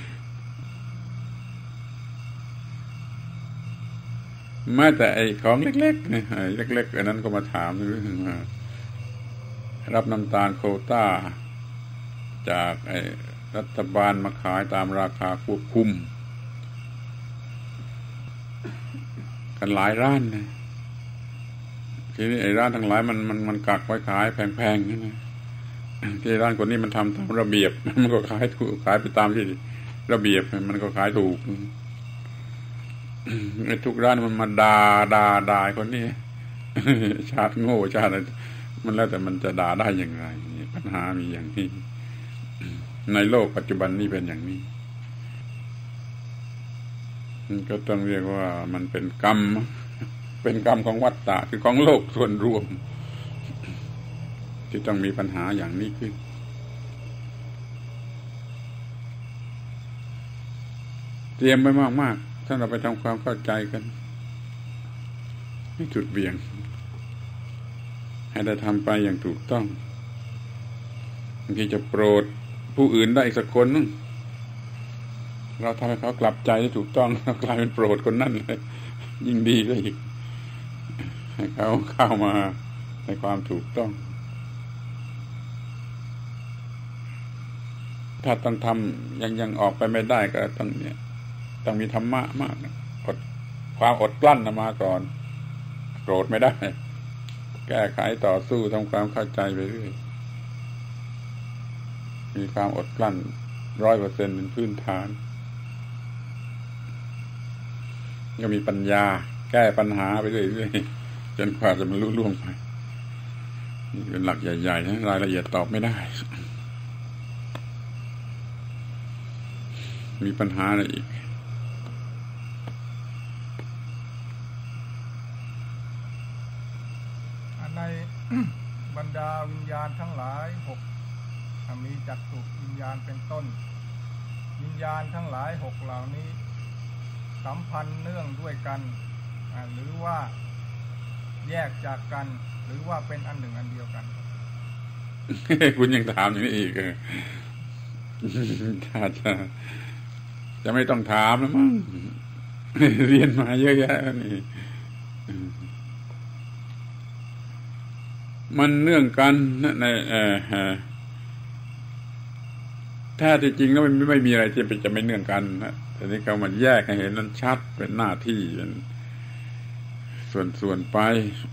แม้แต่ไอ้ของเล็กๆเนี่ยเล็กๆอันนั้นก็มาถามเรื่องรับน้ำตาลโควต้าจากไอ้รัฐบาลมาขายตามราคาควบคุมกันหลายร้านนะทีนี้ไอ้ร้านทั้งหลายมันกักไว้ขายแพงๆนะที่ร้านคนนี้มันทำตามระเบียบมันก็ขายถูกขายไปตามที่ระเบียบมันก็ขายถูกไอ้ทุกร้านมันมาด่าคนนี้ชาติโง่ชาติอะไรมันแล้วแต่มันจะด่าได้อย่างไรปัญหามีอย่างนี้ในโลกปัจจุบันนี้เป็นอย่างนี้มันก็ต้องเรียกว่ามันเป็นกรรมของวัฏฏะคือของโลกส่วนรวมที่ต้องมีปัญหาอย่างนี้ขึ้นเตรียมไว้มากๆถ้าเราไปทำความเข้าใจกันให้จุดเบี่ยงให้ได้ทำไปอย่างถูกต้องบางทีจะโปรดผู้อื่นได้อีกสักคนนึงเราทำให้เขากลับใจได้ถูกต้องเรากลายเป็นโปรดคนนั้นเลยยิ่งดีก็อีกให้เขาเข้ามาในความถูกต้องถ้าต้องทำยังออกไปไม่ได้ก็ต้องมีธรรมะมากความอดกลั้นมาก่อนโกรธไม่ได้แก้ไขต่อสู้ทำความเข้าใจไปเรื่อยมีความอดกลั้น 100% เป็นพื้นฐานก็มีปัญญาแก้ปัญหาไปเรื่อยๆจนกว่าจะมันลุล่วงไปนี่เป็นหลักใหญ่ๆนะรายละเอียดตอบไม่ได้มีปัญหาอะไรอีกใน บรรดาวิญญาณทั้งหลาย6มีจักษุวิญญาณเป็นต้นวิญญาณทั้งหลาย6เหล่านี้สัมพันธ์เนื่องด้วยกันหรือว่าแยกจากกันหรือว่าเป็นอันหนึ่งอันเดียวกันคุณยังถามอย่างนี้อีกถ้าจะไม่ต้องถามแล้วมั้ง เรียนมาเยอะแยะนี่มันเนื่องกันในแท้ที่จริงแล้วมันไม่มีอะไรที่จะไม่เนื่องกันนะแต่นี่เขามาแยกให้เห็นนั้นชัดเป็นหน้าที่เป็นส่วนไป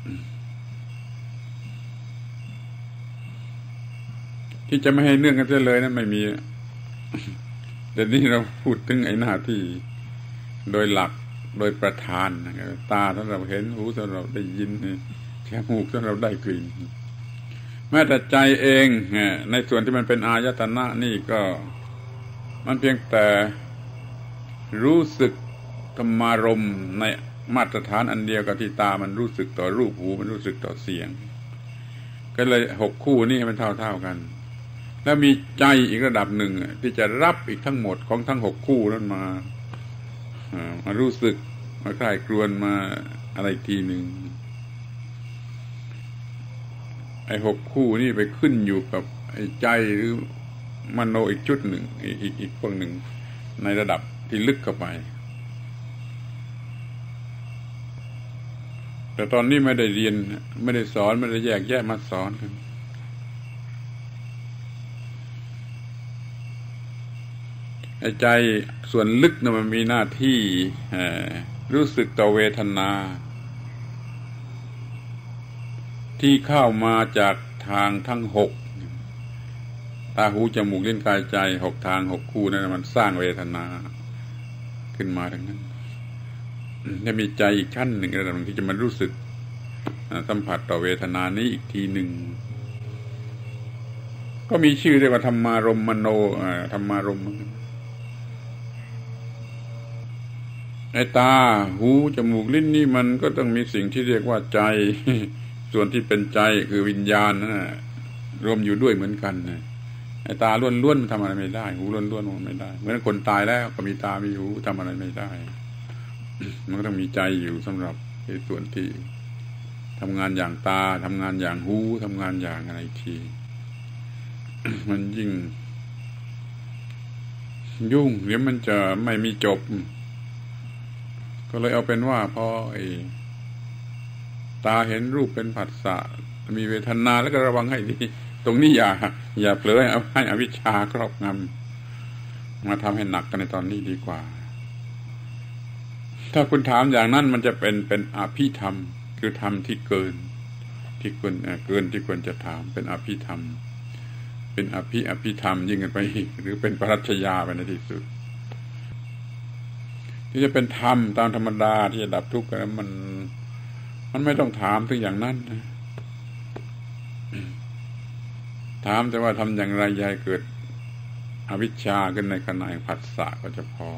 ที่จะไม่ให้เนื่องกันเสียเลยนั้นไม่มีแต่นี่เราพูดถึงไอ้หน้าที่โดยหลักโดยประธานตาถ้าเราเห็นหูถ้าเราได้ยินจมูกถ้าเราได้กลิ่นแม้แต่ใจเองในส่วนที่มันเป็นอายตนะนี่ก็มันเพียงแต่รู้สึกธรรมารมณ์ในมาตรฐานอันเดียวกับที่ตามันรู้สึกต่อรูปหูมันรู้สึกต่อเสียงก็เลย6คู่นี่มันเท่ากันแล้วมีใจอีกระดับหนึ่งที่จะรับอีกทั้งหมดของทั้ง6คู่นั้นมารู้สึกมาใคร่ครวญมาอะไรอีกทีหนึ่งไอ้6คู่นี่ไปขึ้นอยู่กับไอ้ใจหรือมโนอีกชุดหนึ่งอีกพวกหนึ่งในระดับที่ลึกเข้าไปแต่ตอนนี้ไม่ได้เรียนไม่ได้สอนไม่ได้แยกแยะมาสอนกันไอ้ใจส่วนลึกนะมันมีหน้าที่รู้สึกต่อเวทนาที่เข้ามาจากทางทั้ง6ตาหูจมูกลิ้นกายใจ6ทาง6คู่นั้นมันสร้างเวทนาขึ้นมาทั้งนั้นจะมีใจอีกชั้นหนึ่งระดับที่จะมารู้สึกสัมผัสต่อเวทนานี้อีกทีหนึ่งก็มีชื่อเรียกว่าธรรมารมณ์มโนธรรมารมณ์ไอ้ตาหูจมูกลิ้นนี่มันก็ต้องมีสิ่งที่เรียกว่าใจส่วนที่เป็นใจคือวิญญาณนะรวมอยู่ด้วยเหมือนกันนะไอ้ตาล้วนๆมันทำอะไรไม่ได้หูล้วนๆมันไม่ได้เหมือนคนตายแล้วก็มีตามีหูทำอะไรไม่ได้มันก็ต้องมีใจอยู่สำหรับในส่วนที่ทำงานอย่างตาทำงานอย่างหูทำงานอย่างอะไรที มันยิ่งยุ่งเดี๋ยวมันจะไม่มีจบก็เลยเอาเป็นว่าพอตาเห็นรูปเป็นผัสสะมีเวทนาแล้วก็ระวังให้ดีตรงนี้อย่าเผลอให้อวิชชาครอบงำมาทำให้หนักกันในตอนนี้ดีกว่าถ้าคุณถามอย่างนั้นมันจะเป็นอภิธรรมคือธรรมที่เกินที่ควรจะถามเป็นอภิธรรมเป็นอภิธรรมยิ่งกันไปอีกหรือเป็นปรัชญาไปในที่สุดที่จะเป็นธรรมตามธรรมดาที่จะดับทุกข์กันมันไม่ต้องถามถึงอย่างนั้นนะถามแต่ว่าทำอย่างไรอย่าให้เกิดอวิชชาขึ้นในขณะผัสสะก็จะพอ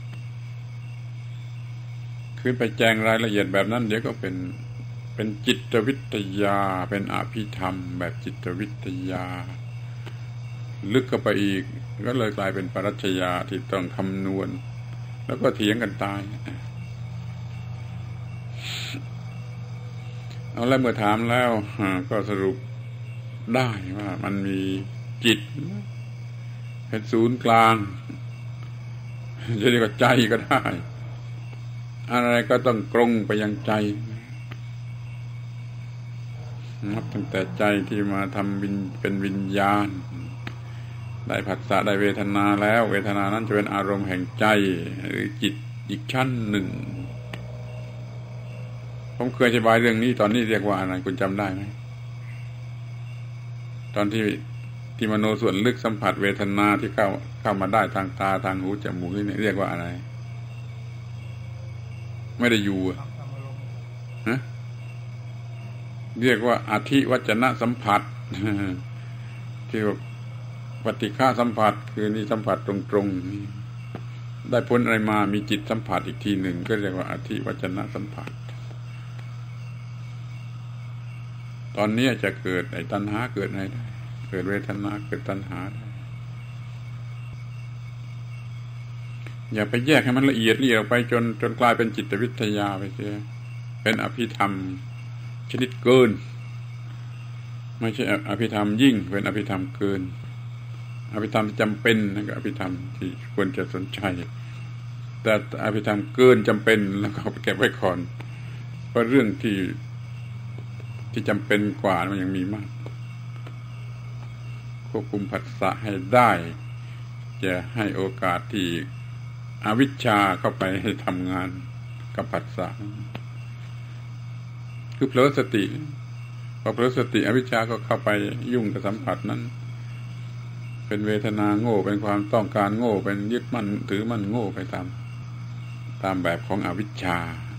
คือไปแจงรายละเอียดแบบนั้นเดี๋ยวก็เป็นจิตวิทยาเป็นอภิธรรมแบบจิตวิทยาลึกเข้าไปอีกก็เลยกลายเป็นปรัชญาที่ต้องคำนวณแล้วก็เถียงกันตายเอาแล้วเมื่อถามแล้วก็สรุปได้ว่ามันมีจิตเป็นศูนย์กลางจะเรียกว่าใจก็ได้อะไรก็ต้องตรงไปยังใจนับตั้งแต่ใจที่มาทำเป็นวิญญาณได้ผัสสะได้เวทนาแล้วเวทนานั้นจะเป็นอารมณ์แห่งใจหรือจิตอีกชั้นหนึ่งผมเคยอธิบายเรื่องนี้ตอนนี้เรียกว่าอะไรคุณจำได้ไหมตอนที่มโนส่วนลึกสัมผัสเวทนาที่เข้ามาได้ทางตาทางหูจมูกนี่เรียกว่าอะไรไม่ได้อยู่ฮะเรียกว่าอธิวัจนะสัมผัสที่ว่าปฏิฆาสัมผัสคือนี่สัมผัสตรงๆได้พ้นอะไรมามีจิตสัมผัสอีกทีหนึ่งก็เรียกว่าอธิวัจนะสัมผัสตอนนี้จะเกิดไอ้ตัณหาเกิดอะไรได้เกิดเวทนาเกิดตัณหาได้อย่าไปแยกให้มันละเอียดออกไปจนกลายเป็นจิตวิทยาไปเสียเป็นอภิธรรมชนิดเกินไม่ใช่อภิธรรมยิ่งเป็นอภิธรรมเกินอภิธรรมที่จำเป็นนั่นก็อภิธรรมที่ควรจะสนใจแต่อภิธรรมเกินจำเป็นแล้วก็เก็บไว้ก่อนเพราะเรื่องที่จำเป็นกว่ามันยังมีมากควบคุมผัสสะให้ได้จะให้โอกาสที่อวิชชาเข้าไปให้ทำงานกับผัสสะคือเผลอสติพอเผลอสติอวิชชาก็เข้าไปยุ่งกับสัมผัสนั้นเป็นเวทนาโง่เป็นความต้องการโง่เป็นยึดมั่นถือมั่นโง่ไปตามแบบของอวิชชา